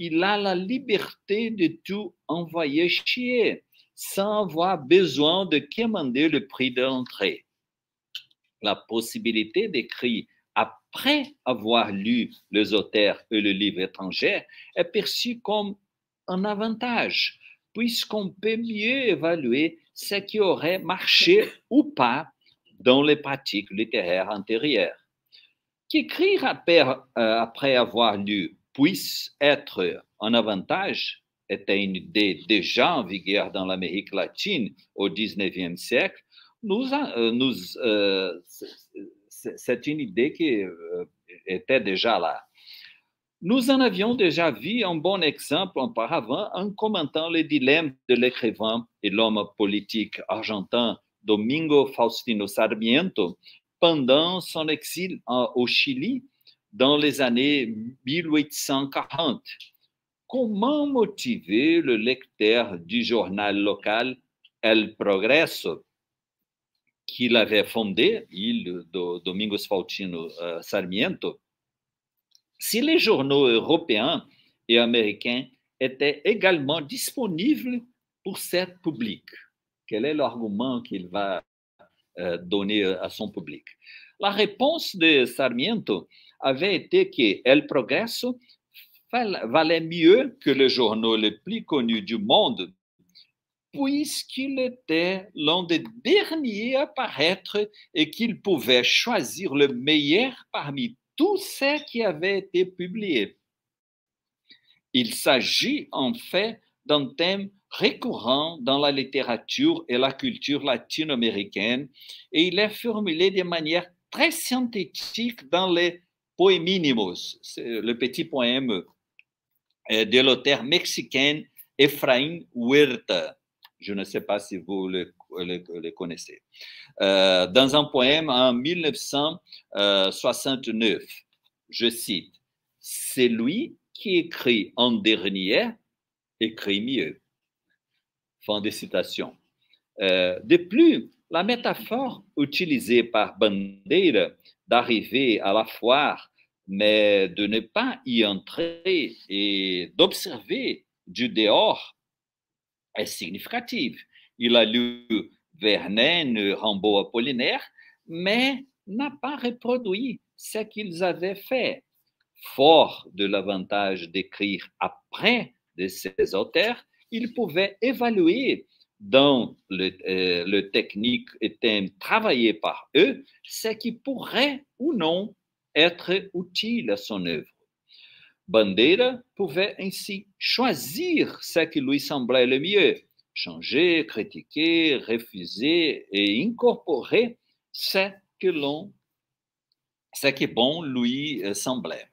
il a la liberté de tout envoyer chier, sans avoir besoin de commander le prix de l'entrée. La possibilité d'écrire après avoir lu les auteurs et le livre étranger est perçue comme un avantage, puisqu'on peut mieux évaluer ce qui aurait marché ou pas dans les pratiques littéraires antérieures. Qu'écrire après, euh, après avoir lu puisse être un avantage était une idée déjà en vigueur dans l'Amérique latine au dix-neuvième siècle. Nous, euh, nous, euh, c'est une idée qui euh, était déjà là. Nous en avions déjà vu un bon exemple auparavant en commentant les dilemmes de l'écrivain et l'homme politique argentin Domingo Faustino Sarmiento pendant son exil au Chili dans les années mille huit cent quarante. Comment motiver le lecteur du journal local El Progreso qu'il avait fondé, il, do, Domingos Faustino uh, Sarmiento, si les journaux européens et américains étaient également disponibles pour ce public? Quel est l'argument qu'il va euh, donner à son public? La réponse de Sarmiento avait été que El Progreso valait mieux que le journal le plus connu du monde, puisqu'il était l'un des derniers à paraître et qu'il pouvait choisir le meilleur parmi tous ceux qui avaient été publiés. Il s'agit en fait d'un thème récurrent dans la littérature et la culture latino-américaine et il est formulé de manière très synthétique dans les Poemínimos, le petit poème de l'auteur mexicain Efraín Huerta. Je ne sais pas si vous le, le, le connaissez. Euh, dans un poème en mille neuf cent soixante-neuf, je cite, « C'est lui qui écrit en dernier, écrit mieux. » Fin de citation. Euh, de plus, la métaphore utilisée par Bandeira d'arriver à la foire, mais de ne pas y entrer et d'observer du dehors est significative. Il a lu Verlaine, Rimbaud, Apollinaire, mais n'a pas reproduit ce qu'ils avaient fait. Fort de l'avantage d'écrire après de ces auteurs, il pouvait évaluer dans le, euh, le technique et thème travaillé par eux ce qui pourrait ou non être utile à son œuvre. Bandeira pouvait ainsi choisir ce qui lui semblait le mieux, changer, critiquer, refuser et incorporer ce que l'on, ce qui bon lui semblait.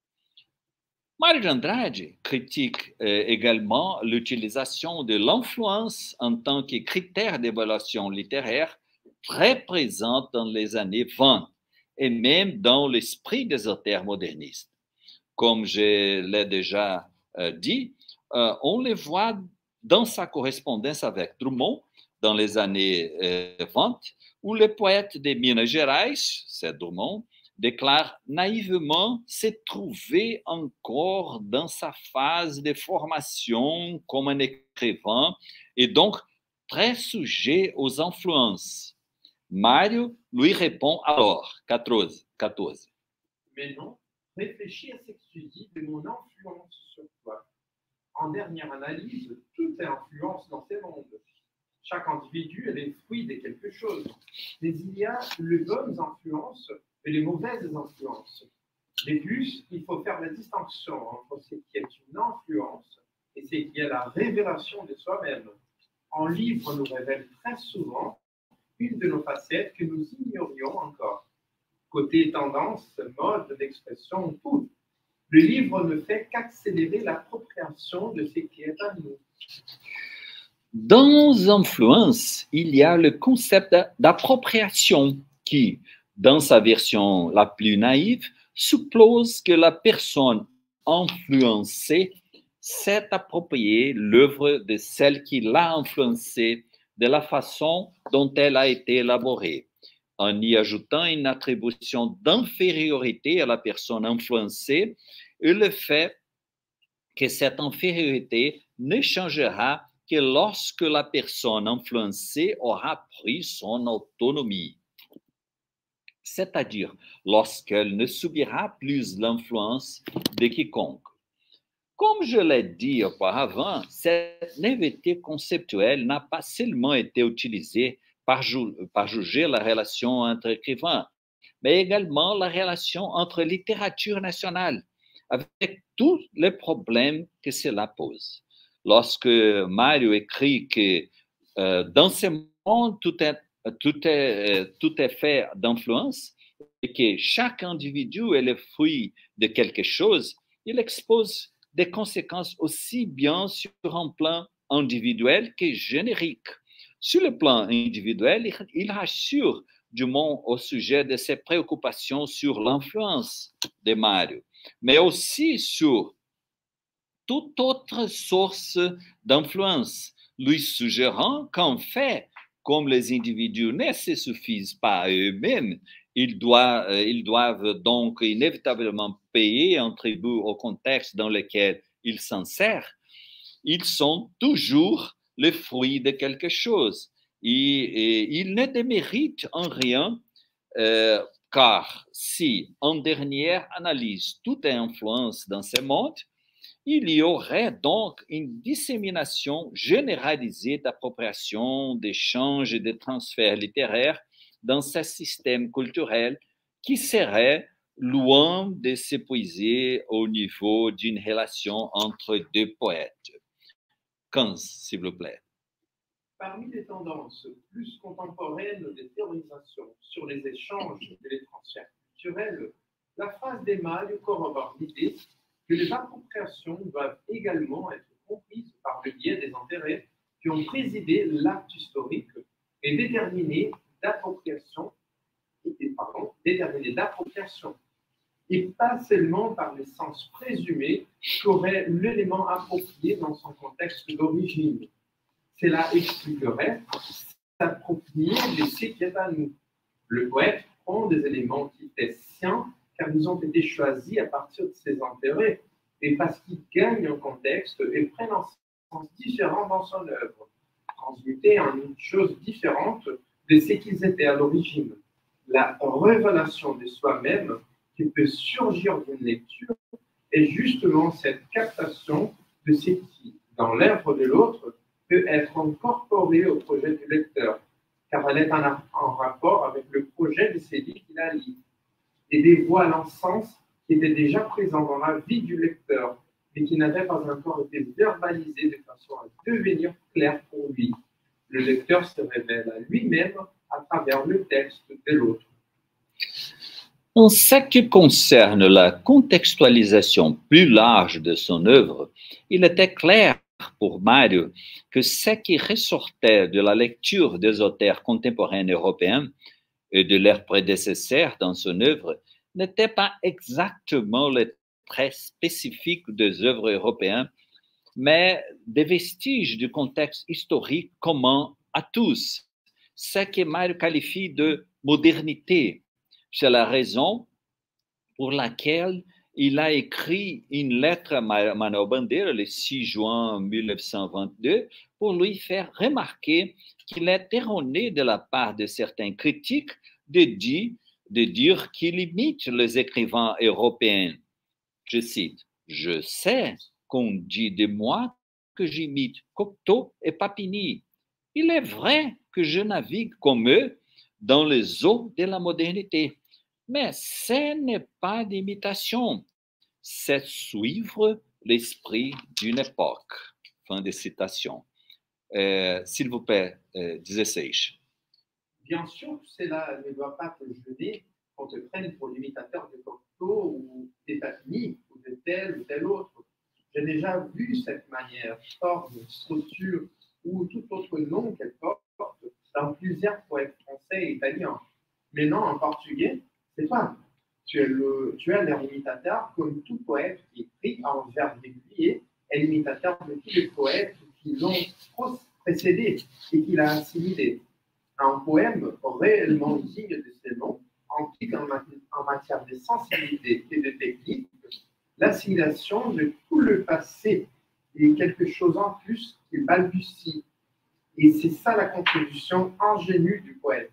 Mário de Andrade critique euh, également l'utilisation de l'influence en tant que critère d'évaluation littéraire très présente dans les années vingt et même dans l'esprit des auteurs modernistes. Comme je l'ai déjà euh, dit, euh, on les voit dans sa correspondance avec Drummond dans les années euh, vingt, où le poète de Minas Gerais, c'est Drummond, déclare naïvement se trouver encore dans sa phase de formation comme un écrivain et donc très sujet aux influences. Mário lui répond alors, quatorze, quatorze. Mais non, réfléchis à ce que tu dis de mon influence sur toi. En dernière analyse, tout est influence dans ces mondes. Chaque individu est le fruit de quelque chose. Mais il y a les bonnes influences et les mauvaises influences. De plus, il faut faire la distinction entre ce qui est une influence et ce qui est la révélation de soi-même. Un livre nous révèle très souvent une de nos facettes que nous ignorions encore. Côté tendance, mode d'expression, tout. Le livre ne fait qu'accélérer l'appropriation de ce qui est à nous. Dans influence, il y a le concept d'appropriation qui, dans sa version la plus naïve, suppose que la personne influencée s'est appropriée l'œuvre de celle qui l'a influencée de la façon dont elle a été élaborée, en y ajoutant une attribution d'infériorité à la personne influencée et le fait que cette infériorité ne changera que lorsque la personne influencée aura pris son autonomie, c'est-à-dire lorsqu'elle ne subira plus l'influence de quiconque. Comme je l'ai dit auparavant, cette naïveté conceptuelle n'a pas seulement été utilisée par, ju par juger la relation entre écrivains, mais également la relation entre littérature nationale, avec tous les problèmes que cela pose. Lorsque Mario écrit que euh, dans ce monde, tout est, tout est, tout est fait d'influence et que chaque individu est le fruit de quelque chose, il expose des conséquences aussi bien sur un plan individuel que générique. Sur le plan individuel, il rassure du moins au sujet de ses préoccupations sur l'influence de Mario, mais aussi sur toute autre source d'influence, lui suggérant qu'en fait, comme les individus ne se suffisent pas à eux-mêmes, ils doivent, ils doivent donc inévitablement payer un tribut au contexte dans lequel ils s'insèrent. Ils sont toujours le fruit de quelque chose. Et, et ils ne déméritent en rien, euh, car si, en dernière analyse, tout est influence dans ce monde, il y aurait donc une dissémination généralisée d'appropriation, d'échanges et de transferts littéraires dans ce système culturel qui serait loin de s'épuiser au niveau d'une relation entre deux poètes. quinze, s'il vous plaît. Parmi les tendances plus contemporaines de théorisation sur les échanges et les transferts culturels, la phrase d'Emaille corrobore l'idée que les appropriations doivent également être comprises par le biais des intérêts qui ont présidé l'acte historique et déterminé d'appropriation, pardon, déterminé d'appropriation, et pas seulement par les sens présumés qu'aurait l'élément approprié dans son contexte d'origine. Cela expliquerait s'approprier de ce qui est à nous. Le poète prend des éléments qui étaient siens car ils ont été choisis à partir de ses intérêts et parce qu'ils gagnent un contexte et prennent un sens différent dans son œuvre, transmutés en une chose différente de ce qu'ils étaient à l'origine. La révélation de soi-même qui peut surgir d'une lecture est justement cette captation de ce qui, dans l'œuvre de l'autre, peut être incorporée au projet du lecteur, car elle est en, en rapport avec le projet de celui qui la lit, et dévoile un sens qui était déjà présent dans la vie du lecteur, mais qui n'avait pas encore été verbalisé de façon à devenir clair pour lui. Le lecteur se révèle à lui-même à travers le texte de l'autre. En ce qui concerne la contextualisation plus large de son œuvre, il était clair pour Mario que ce qui ressortait de la lecture des auteurs contemporains européens et de leurs prédécesseurs dans son œuvre n'était pas exactement les traits spécifiques des œuvres européennes, mais des vestiges du contexte historique commun à tous, ce que Mario qualifie de modernité. C'est la raison pour laquelle il a écrit une lettre à Manuel Bandeira le six juin mille neuf cent vingt-deux pour lui faire remarquer qu'il est erroné de la part de certains critiques de dire, de dire qu'il imite les écrivains européens. Je cite, « Je sais qu'on dit de moi que j'imite Cocteau et Papini. Il est vrai que je navigue comme eux dans les eaux de la modernité. Mais ce n'est pas d'imitation, c'est suivre l'esprit d'une époque. » Fin de citation. Euh, S'il vous plaît, euh, dix-seis. Bien sûr, cela ne doit pas te gêner qu'on te prenne pour l'imitateur de Cocteau ou des Papini ou de tel ou tel autre. J'ai déjà vu cette manière, forme, structure ou tout autre nom qu'elle porte dans plusieurs poètes français et italiens. Mais non, en portugais, c'est toi. Tu es, le, tu es leur imitateur comme tout poète qui écrit en vers régulier est l'imitateur de tous les poètes qui l'ont précédé et qui l'a assimilé. Un poème réellement digne de ces noms implique en, en matière de sensibilité et de technique l'assimilation de tout le passé et quelque chose en plus qui balbutie. Et c'est ça la contribution ingénue du poète.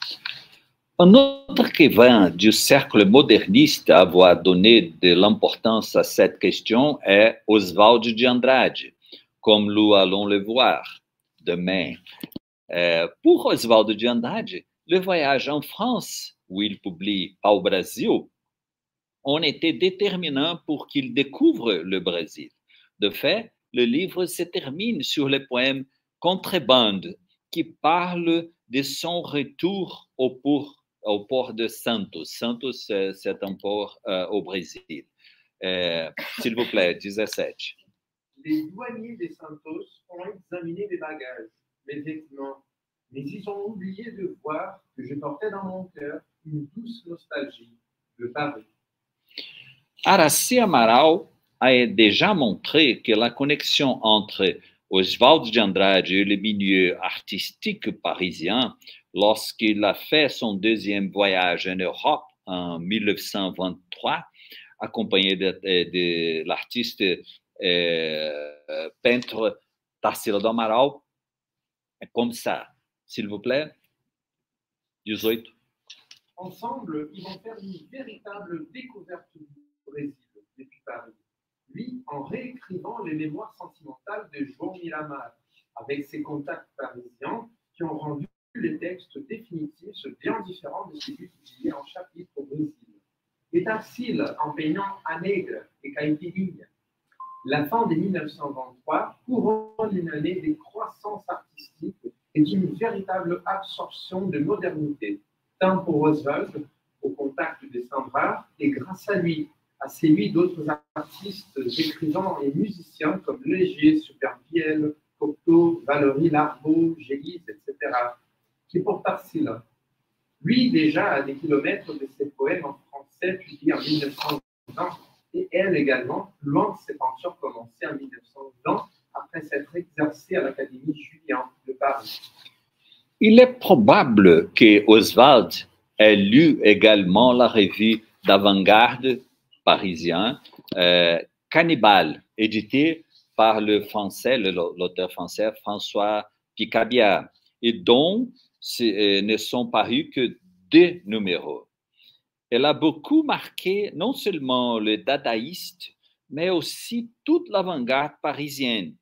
Un autre écrivain du cercle moderniste à avoir donné de l'importance à cette question est Oswald de Andrade, comme nous allons le voir demain. Euh, pour Oswald de Andrade, le voyage en France, où il publie Au Brasil, ont été déterminants pour qu'il découvre le Brésil. De fait, le livre se termine sur le poème Contrebande, qui parle de son retour au port au port de Santos. Santos, c'est un port euh, au Brésil. Euh, S'il vous plaît, dix-sept. Les douaniers de Santos ont examiné mes bagages, mes vêtements, mais ils ont oublié de voir que je portais dans mon cœur une douce nostalgie de Paris. Aracy Amaral a déjà montré que la connexion entre Oswald de Andrade et le milieu artistique parisien, lorsqu'il a fait son deuxième voyage en Europe en mille neuf cent vingt-trois, accompagné de, de, de l'artiste euh, peintre Tarsila do Amaral, est comme ça. S'il vous plaît, dix-huit. Ensemble, ils vont faire une véritable découverte du Brésil depuis Paris. Lui, en réécrivant les mémoires sentimentales de João Miramar, avec ses contacts parisiens qui ont rendu les textes définitifs bien différents de celui publié en chapitre au Brésil. Et Tarsila en peignant Alegre et Caipirinha. La fin de mille neuf cent vingt-trois couronne une année de croissance artistique et d'une véritable absorption de modernité, tant pour Oswald, au contact de Sandra, et grâce à lui, à celui d'autres artistes, écrivains et musiciens comme Léger, Superbiel, Cocteau, Valéry Larbaud, Gélis, et cetera, qui pour Tarsila. Lui, déjà, à des kilomètres de ses poèmes en français publiés en mille neuf cent vingt, et elle également, loin de ses peintures commencées en mille neuf cent vingt, après s'être exercée à l'Académie Julian de Paris. Il est probable que Oswald ait lu également la revue d'avant-garde parisien euh, Cannibal, édité par le français, l'auteur français François Picabia, et dont euh, ne sont parus que deux numéros. Elle a beaucoup marqué non seulement le dadaïste, mais aussi toute l'avant-garde parisienne.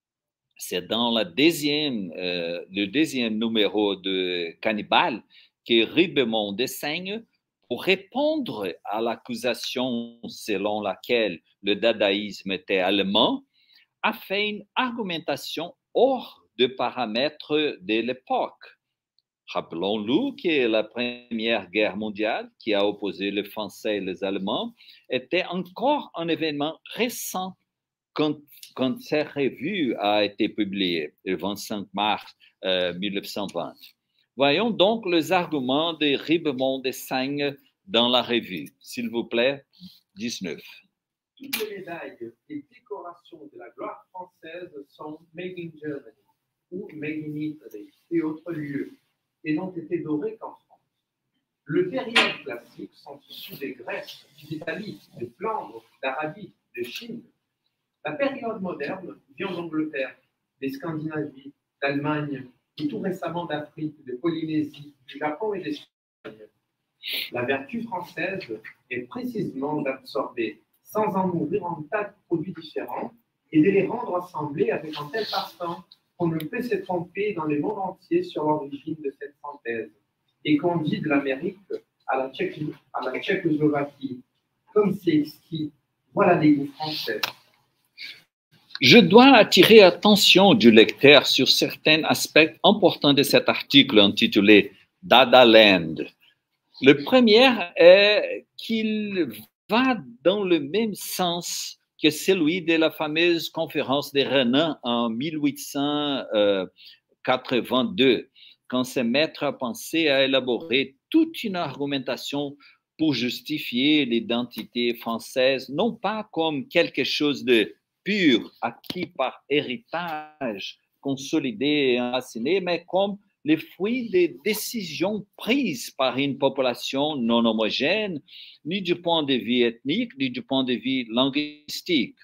C'est dans la deuxième, euh, le deuxième numéro de Cannibal que Ribemont dessaigne pour répondre à l'accusation selon laquelle le dadaïsme était allemand, a fait une argumentation hors de paramètres de l'époque. Rappelons-nous que la Première Guerre mondiale, qui a opposé les Français et les Allemands, était encore un événement récent quand, quand cette revue a été publiée, le vingt-cinq mars euh, mille neuf cent vingt. Voyons donc les arguments de Ribemont dessaigne dans la revue. S'il vous plaît, dix-neuf. Toutes les médailles et décorations de la gloire française sont made in Germany ou made in Italy et autres lieux, et n'ont été dorées qu'en France. Le période classique sont issus de Grèce, d'Italie, de Flandre, d'Arabie, de Chine. La période moderne vient d'Angleterre, des Scandinavies, d'Allemagne, et tout récemment d'Afrique, de Polynésie, du Japon et d'Espagne. La vertu française est précisément d'absorber, sans en ouvrir un tas de produits différents, et de les rendre assemblés avec un tel parfum qu'on ne peut se tromper dans le monde entier sur l'origine de cette synthèse, et qu'on dit de l'Amérique à la, Tchéco à la Tchécoslovaquie. Comme c'est exquis, voilà les goûts français. Je dois attirer l'attention du lecteur sur certains aspects importants de cet article intitulé Dada Land. Le premier est qu'il va dans le même sens que celui de la fameuse conférence de Renan en mille huit cent quatre-vingt-deux, quand ces maîtres à penser à élaborer toute une argumentation pour justifier l'identité française, non pas comme quelque chose de pur, acquis par héritage, consolidé et enraciné, mais comme les fruits des décisions prises par une population non homogène, ni du point de vue ethnique, ni du point de vue linguistique.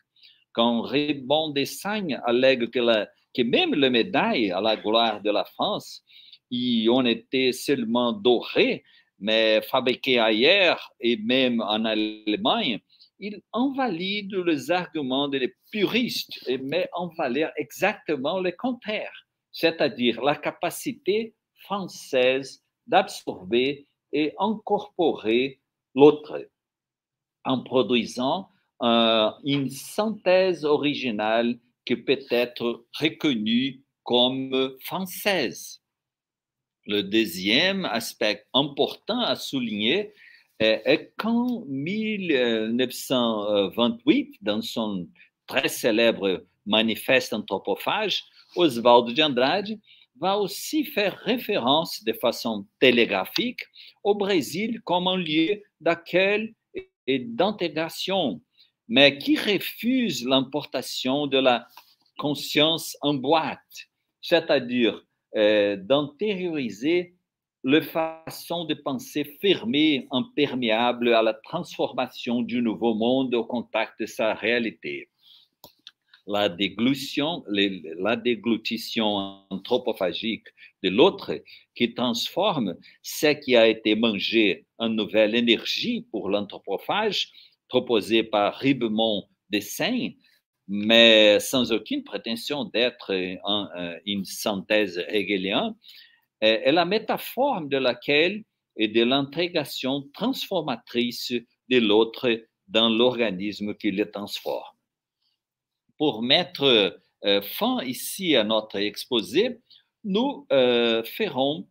quand Raymond Dessagne allègue que, la, que même les médailles à la gloire de la France y ont été seulement dorées, mais fabriquées ailleurs et même en Allemagne, il invalide les arguments des puristes et met en valeur exactement le contraire, c'est-à-dire la capacité française d'absorber et incorporer l'autre en produisant euh, une synthèse originale qui peut être reconnue comme française. Le deuxième aspect important à souligner est qu'en mille neuf cent vingt-huit, dans son très célèbre manifeste anthropophage, Oswald de Andrade va aussi faire référence de façon télégraphique au Brésil comme un lieu d'accueil et d'intégration, mais qui refuse l'importation de la conscience en boîte, c'est-à-dire euh, d'intérioriser la façon de penser fermée, imperméable à la transformation du nouveau monde au contact de sa réalité. La déglutition, la déglutition anthropophagique de l'autre qui transforme ce qui a été mangé en nouvelle énergie pour l'anthropophage proposé par Raymond Dessagne, mais sans aucune prétention d'être un, une synthèse hegelienne, est la métaphore de laquelle et de l'intégration transformatrice de l'autre dans l'organisme qui le transforme. Pour mettre euh, fin ici à notre exposé, nous euh, ferons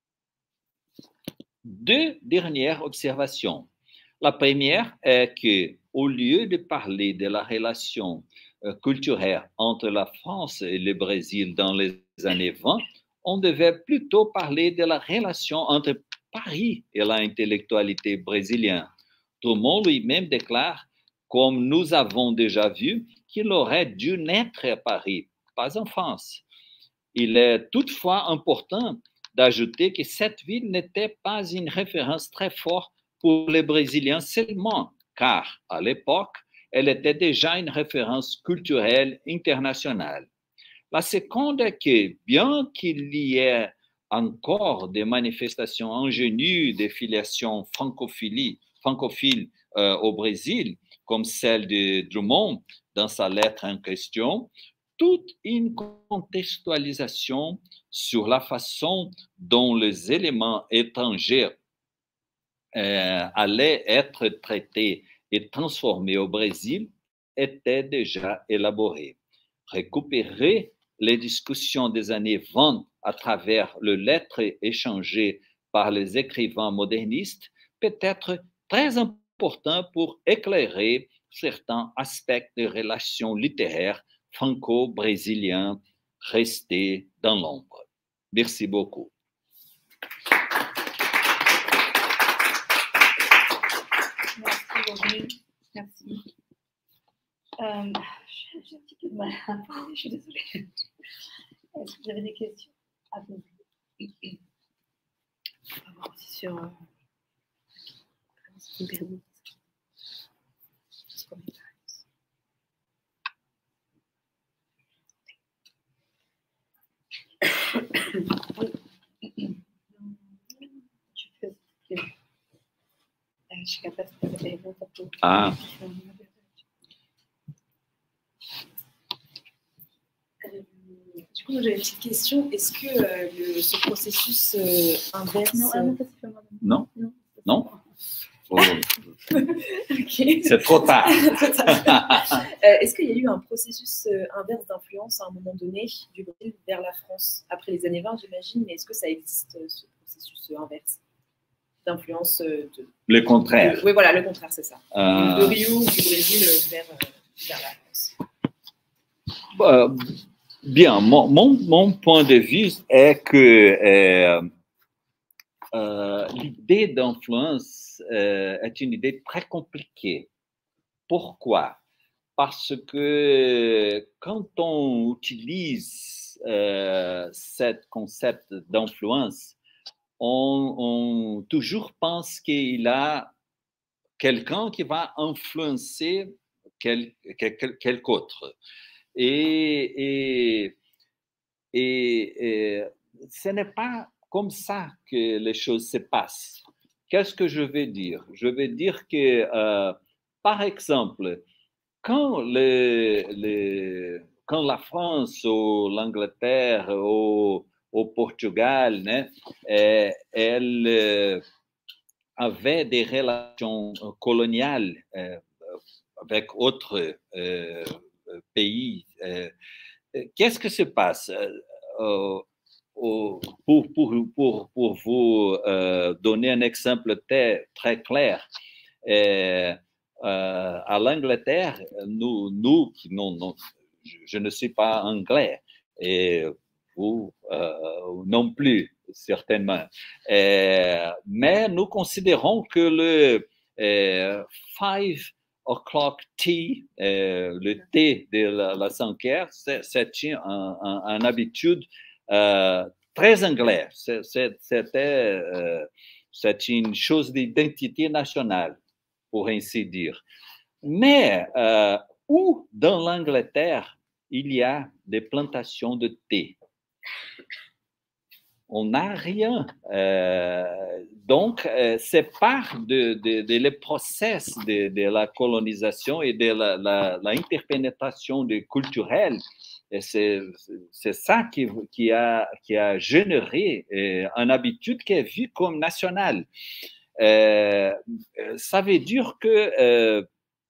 deux dernières observations. La première est que, au lieu de parler de la relation euh, culturelle entre la France et le Brésil dans les années vingt, on devait plutôt parler de la relation entre Paris et l'intellectualité brésilienne. Drummond lui-même déclare, comme nous avons déjà vu, qu'il aurait dû naître à Paris, pas en France. Il est toutefois important d'ajouter que cette ville n'était pas une référence très forte pour les Brésiliens seulement, car à l'époque, elle était déjà une référence culturelle internationale. La seconde est que, bien qu'il y ait encore des manifestations ingénues de filiation francophilie, francophile euh, au Brésil, comme celle de Drummond dans sa lettre en question, toute une contextualisation sur la façon dont les éléments étrangers euh, allaient être traités et transformés au Brésil était déjà élaborée. Récupérer les discussions des années vingt à travers les lettres échangées par les écrivains modernistes peut être très important pour éclairer certains aspects de relations littéraires franco-brésiliens restés dans l'ombre. Merci beaucoup. Merci, merci. Euh, j'ai un petit peu de mal à parler, je suis désolée. Est-ce que vous avez des questions à poser? On va voir aussi sur... Euh, Je suis capable de faire des photos. Ah. Du coup, j'ai une petite question. Est-ce que euh, le, ce processus euh, inverse... Non, ah non, ça, c'est pas non. Non. Non. Oh. Okay. C'est trop tard. euh, Est-ce qu'il y a eu un processus euh, inverse d'influence à un moment donné du Brésil vers la France après les années vingt, j'imagine, mais est-ce que ça existe, ce processus euh, inverse d'influence euh, de... Le contraire. De, oui, voilà, le contraire, c'est ça. Euh... De Rio, du Brésil vers, euh, vers la France. Euh, bien, mon, mon, mon point de vue est que euh, euh, l'idée d'influence euh, est une idée très compliquée. Pourquoi? Parce que quand on utilise euh, ce concept d'influence, on, on toujours pense qu'il y a quelqu'un qui va influencer quel, quel, quelque autre. Et, et, et, et ce n'est pas comme ça que les choses se passent. Qu'est-ce que je vais dire? Je vais dire que, euh, par exemple, quand, les, les, quand la France ou l'Angleterre ou au Portugal, né, elle euh, avait des relations coloniales euh, avec d'autres euh, pays. Euh, Qu'est-ce que se passe? Euh, pour, pour, pour, pour vous euh, donner un exemple très, très clair, euh, euh, à l'Angleterre, nous, nous qui non, non, je, je ne suis pas anglais et vous euh, non plus, certainement. Euh, mais nous considérons que le euh, five o'clock tea, euh, le thé de la, la cinq heures, c'est une un, un, un habitude euh, très anglaise. C'était euh, c'est une chose d'identité nationale, pour ainsi dire. Mais euh, où dans l'Angleterre il y a des plantations de thé? On n'a rien. Euh, donc, euh, c'est part de, de, de le processus de, de la colonisation et de la, la, la interpénétration culturelle. C'est ça qui, qui, a, qui a généré euh, une habitude qui est vue comme nationale. Euh, ça veut dire que, euh,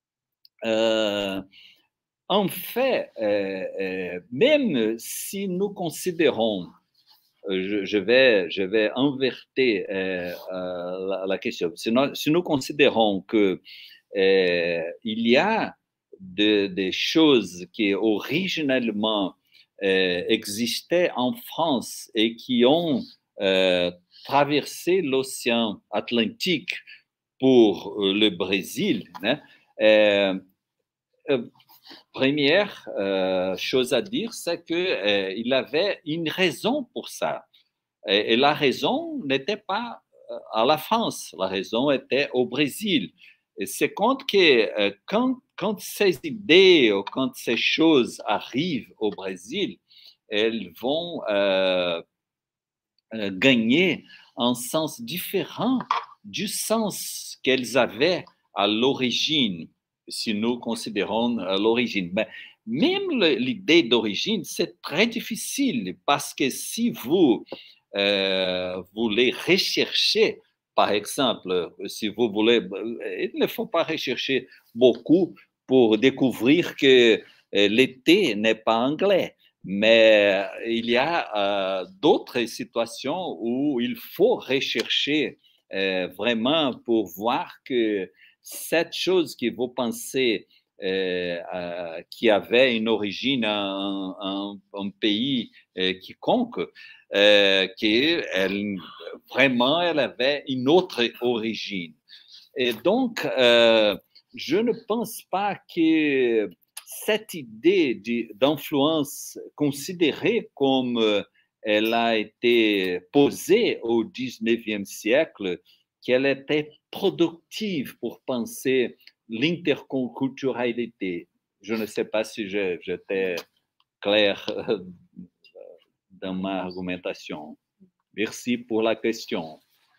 euh, en fait, euh, euh, même si nous considérons Je, je, vais, je vais inverter euh, euh, la, la question. Si nous, si nous considérons que euh, il y a des de choses qui originellement euh, existaient en France et qui ont euh, traversé l'océan Atlantique pour euh, le Brésil, hein, euh, euh, première euh, chose à dire, c'est qu'il euh, avait une raison pour ça. Et, et la raison n'était pas à la France, la raison était au Brésil. Et c'est compte que euh, quand, quand ces idées ou quand ces choses arrivent au Brésil, elles vont euh, euh, gagner un sens différent du sens qu'elles avaient à l'origine, si nous considérons l'origine. Mais même l'idée d'origine, c'est très difficile parce que si vous euh, voulez rechercher, par exemple, si vous voulez, il ne faut pas rechercher beaucoup pour découvrir que l'été n'est pas anglais. Mais il y a euh, d'autres situations où il faut rechercher euh, vraiment pour voir que cette chose que vous pensez euh, euh, qui avait une origine en un, un, un pays euh, quiconque, euh, qu'elle vraiment elle avait une autre origine. Et donc, euh, je ne pense pas que cette idée d'influence considérée comme euh, elle a été posée au dix-neuvième siècle, qu'elle était productive pour penser l'interculturalité. Je ne sais pas si j'étais clair dans ma argumentation. Merci pour la question.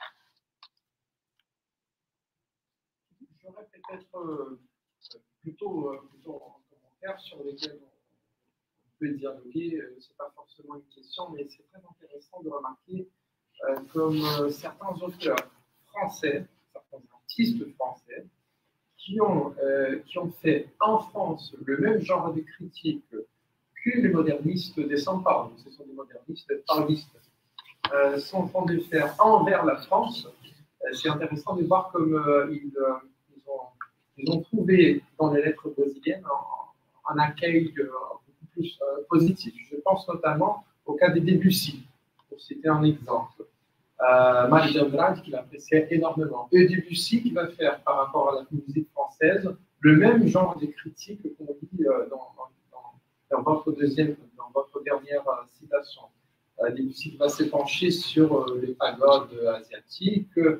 J'aurais peut-être euh, plutôt, euh, plutôt un commentaire sur lesquels on peut dialoguer. Euh, ce n'est pas forcément une question, mais c'est très intéressant de remarquer euh, comme euh, certains auteurs français, certains artistes français, qui ont, euh, qui ont fait en France le même genre de critique que les modernistes des Saint-Paul, ce sont des modernistes parlistes, euh, sont en train de faire envers la France. Euh, c'est intéressant de voir comme euh, ils, euh, ils, ont, ils ont trouvé dans les lettres brésiliennes un, un accueil euh, beaucoup plus euh, positif. Je pense notamment au cas des Debussy, pour citer un exemple. Euh, Marie Andrade, qui l'appréciait énormément. Et Debussy, qui va faire par rapport à la musique française le même genre de critique qu'on lit euh, dans, dans, dans, votre deuxième, dans votre dernière euh, citation. Euh, Debussy qui va s'épancher sur euh, les pagodes asiatiques, euh,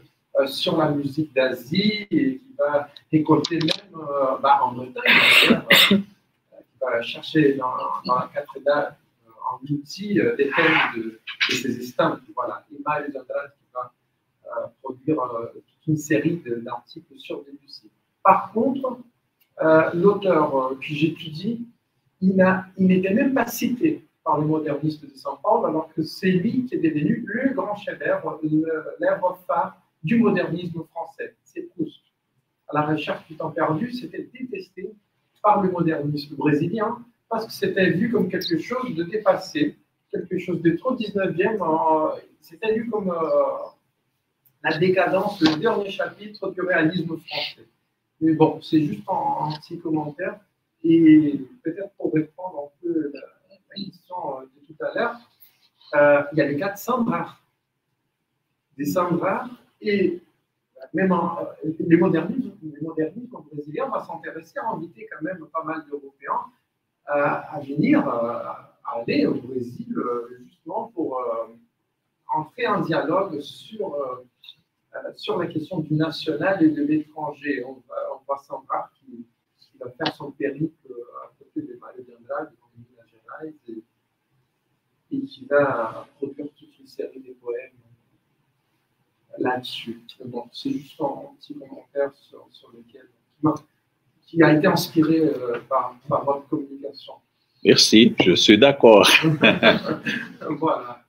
euh, sur la musique d'Asie et qui va récolter même euh, bah, en Bretagne, euh, qui va chercher dans, dans la cathédrale euh, en outil euh, des thèmes de, de ces estampes. Voilà, Emma Andrade qui va euh, produire euh, toute une série d'articles sur Debussy. Par contre, euh, l'auteur euh, que j'étudie, il n'était même pas cité par le moderniste de São Paulo, alors que c'est lui qui est devenu le grand chef-d'œuvre, l'œuvre phare du modernisme français. C'est Proust. À la recherche du temps perdu, c'était détesté par le modernisme brésilien parce que c'était vu comme quelque chose de dépassé, quelque chose de trop dix-neuvième. C'était vu comme euh, la décadence, le dernier chapitre du réalisme français. Mais bon, c'est juste un, un petit commentaire. Et peut-être pour répondre un peu la, la question de tout à l'heure, euh, il y a le cas de Sandra. Des Sandra, et même en, les modernismes, les modernismes brésiliens, on va s'intéresser à inviter quand même pas mal d'Européens euh, à venir, euh, à aller au Brésil, euh, justement pour euh, entrer en dialogue sur, euh, sur la question du national et de l'étranger. On va, on va Sandra qui qui va faire son périple à côté de Mário de Andrade, dans Minas Gerais, et, et qui va produire toute une série de poèmes là-dessus. Donc, c'est juste un petit commentaire sur, sur lequel, qui, qui a été inspiré euh, par, par votre communication. Merci, je suis d'accord. Voilà.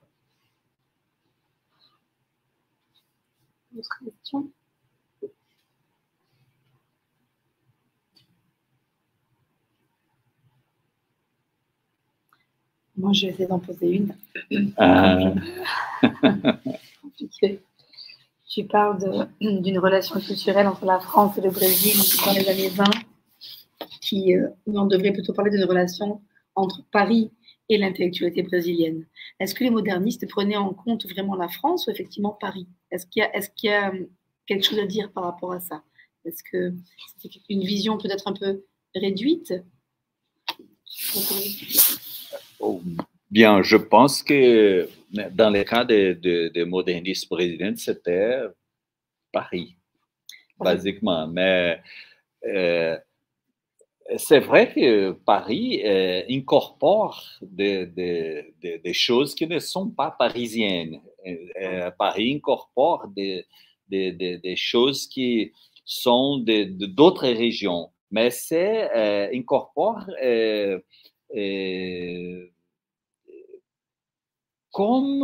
D'autres questions? Moi, je vais essayer d'en poser une. Euh... Tu parles d'une relation culturelle entre la France et le Brésil dans les années vingt, qui, euh, on devrait plutôt parler d'une relation entre Paris et l'intellectualité brésilienne. Est-ce que les modernistes prenaient en compte vraiment la France ou effectivement Paris? Est-ce qu'il y a, est-ce qu'il y a quelque chose à dire par rapport à ça? Est-ce que c'est une vision peut-être un peu réduite? Oh, bien, je pense que dans le cas des de, de modernistes brésiliens, c'était Paris, basiquement. Mais euh, c'est vrai que Paris euh, incorpore des de, de, de choses qui ne sont pas parisiennes. Euh, Paris incorpore des de, de, de choses qui sont d'autres régions, mais c'est euh, incorpore euh, euh, comme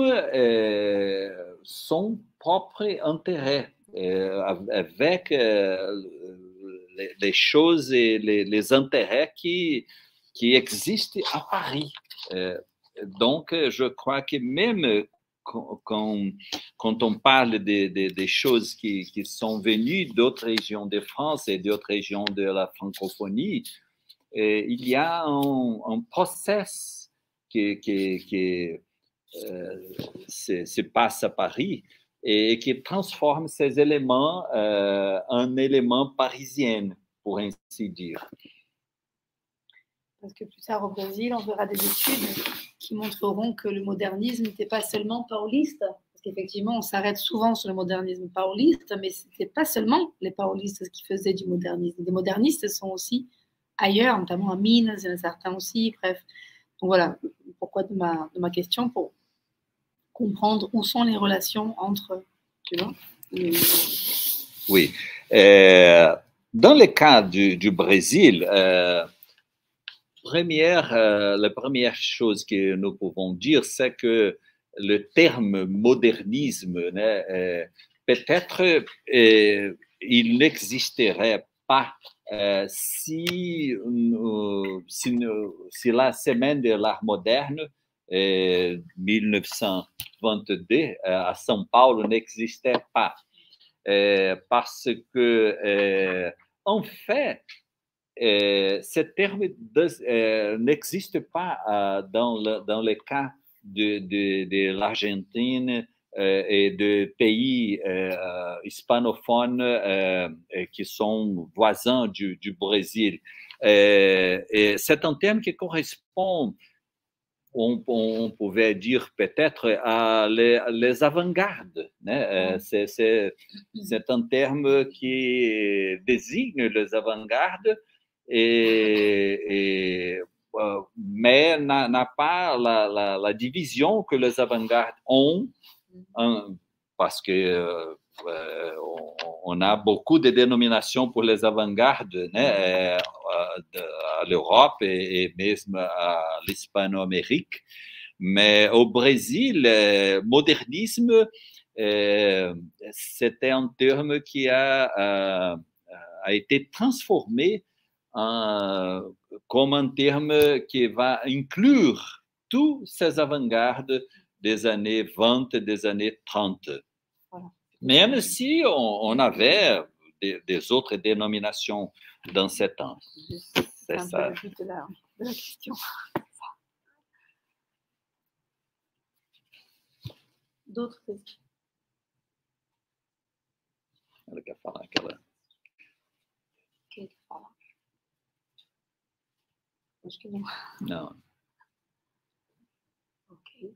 euh, son propre intérêt, euh, avec euh, les, les choses et les, les intérêts qui, qui existent à Paris. Euh, donc, je crois que même quand, quand on parle des de, de choses qui, qui sont venues d'autres régions de France et d'autres régions de la francophonie, euh, il y a un, un process qui, qui, qui Euh, se, se passe à Paris et qui transforme ces éléments euh, en éléments parisiens, pour ainsi dire. Parce que plus tard au Brésil, on verra des études qui montreront que le modernisme n'était pas seulement pauliste, parce qu'effectivement, on s'arrête souvent sur le modernisme pauliste, mais ce n'était pas seulement les paulistes qui faisaient du modernisme. Des modernistes sont aussi ailleurs, notamment à Minas, il y en a certains aussi, bref. Donc voilà, pourquoi de ma, de ma question, pour comprendre où sont les relations entre, tu vois, les... Oui. Euh, dans le cas du, du Brésil, euh, première, euh, la première chose que nous pouvons dire, c'est que le terme modernisme, euh, peut-être euh, il n'existerait pas euh, si, euh, si, si la semaine de l'art moderne Euh, mille neuf cent vingt-deux euh, à São Paulo n'existait pas. Euh, parce que, euh, en fait, euh, ce terme euh, n'existe pas euh, dans, le, dans le cas de, de, de l'Argentine euh, et de pays euh, hispanophones euh, qui sont voisins du, du Brésil. Euh, et c'est un terme qui correspond on, on pouvait dire peut-être euh, les, les avant-gardes. Né? C'est, c'est, c'est un terme qui désigne les avant-gardes, et, et, euh, mais n'a, n'a pas la, la, la division que les avant-gardes ont, hein, parce que euh, on, on a beaucoup de dénominations pour les avant-gardes, né, à l'Europe et, et même à l'Hispano-Amérique. Mais au Brésil, le modernisme, euh, c'était un terme qui a, a été transformé en, comme un terme qui va inclure tous ces avant-gardes des années vingt, des années trente. Voilà. Même si on, on avait des, des autres dénominations dans ce temps. C'est ça. De la, de la question. D'autres questions? Ela quer falar aquela. Quem quer falar? Acho que não. Não. Ok.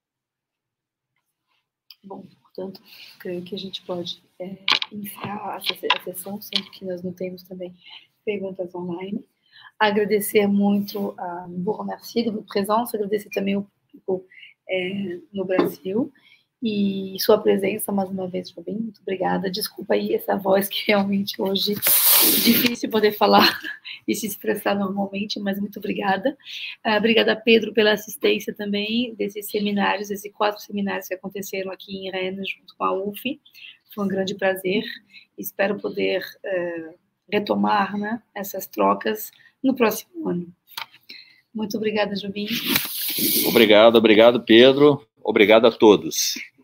Bom, portanto, creio que a gente pode é, encerrar a sessão, sendo que nós não temos também perguntas online. Agradecer muito, a, vou remercier de votre présence, agradecer também o público é, no Brasil e sua presença mais uma vez, Jobim. Muito obrigada. Desculpa aí essa voz que realmente hoje é difícil poder falar e se expressar normalmente, mas muito obrigada. Uh, obrigada, Pedro, pela assistência também desses seminários, esses quatro seminários que aconteceram aqui em Rennes, junto com a U F. Foi um grande prazer. Espero poder uh, retomar, né, essas trocas no próximo ano. Muito obrigada, Jobim. Obrigado, obrigado, Pedro. Obrigado a todos.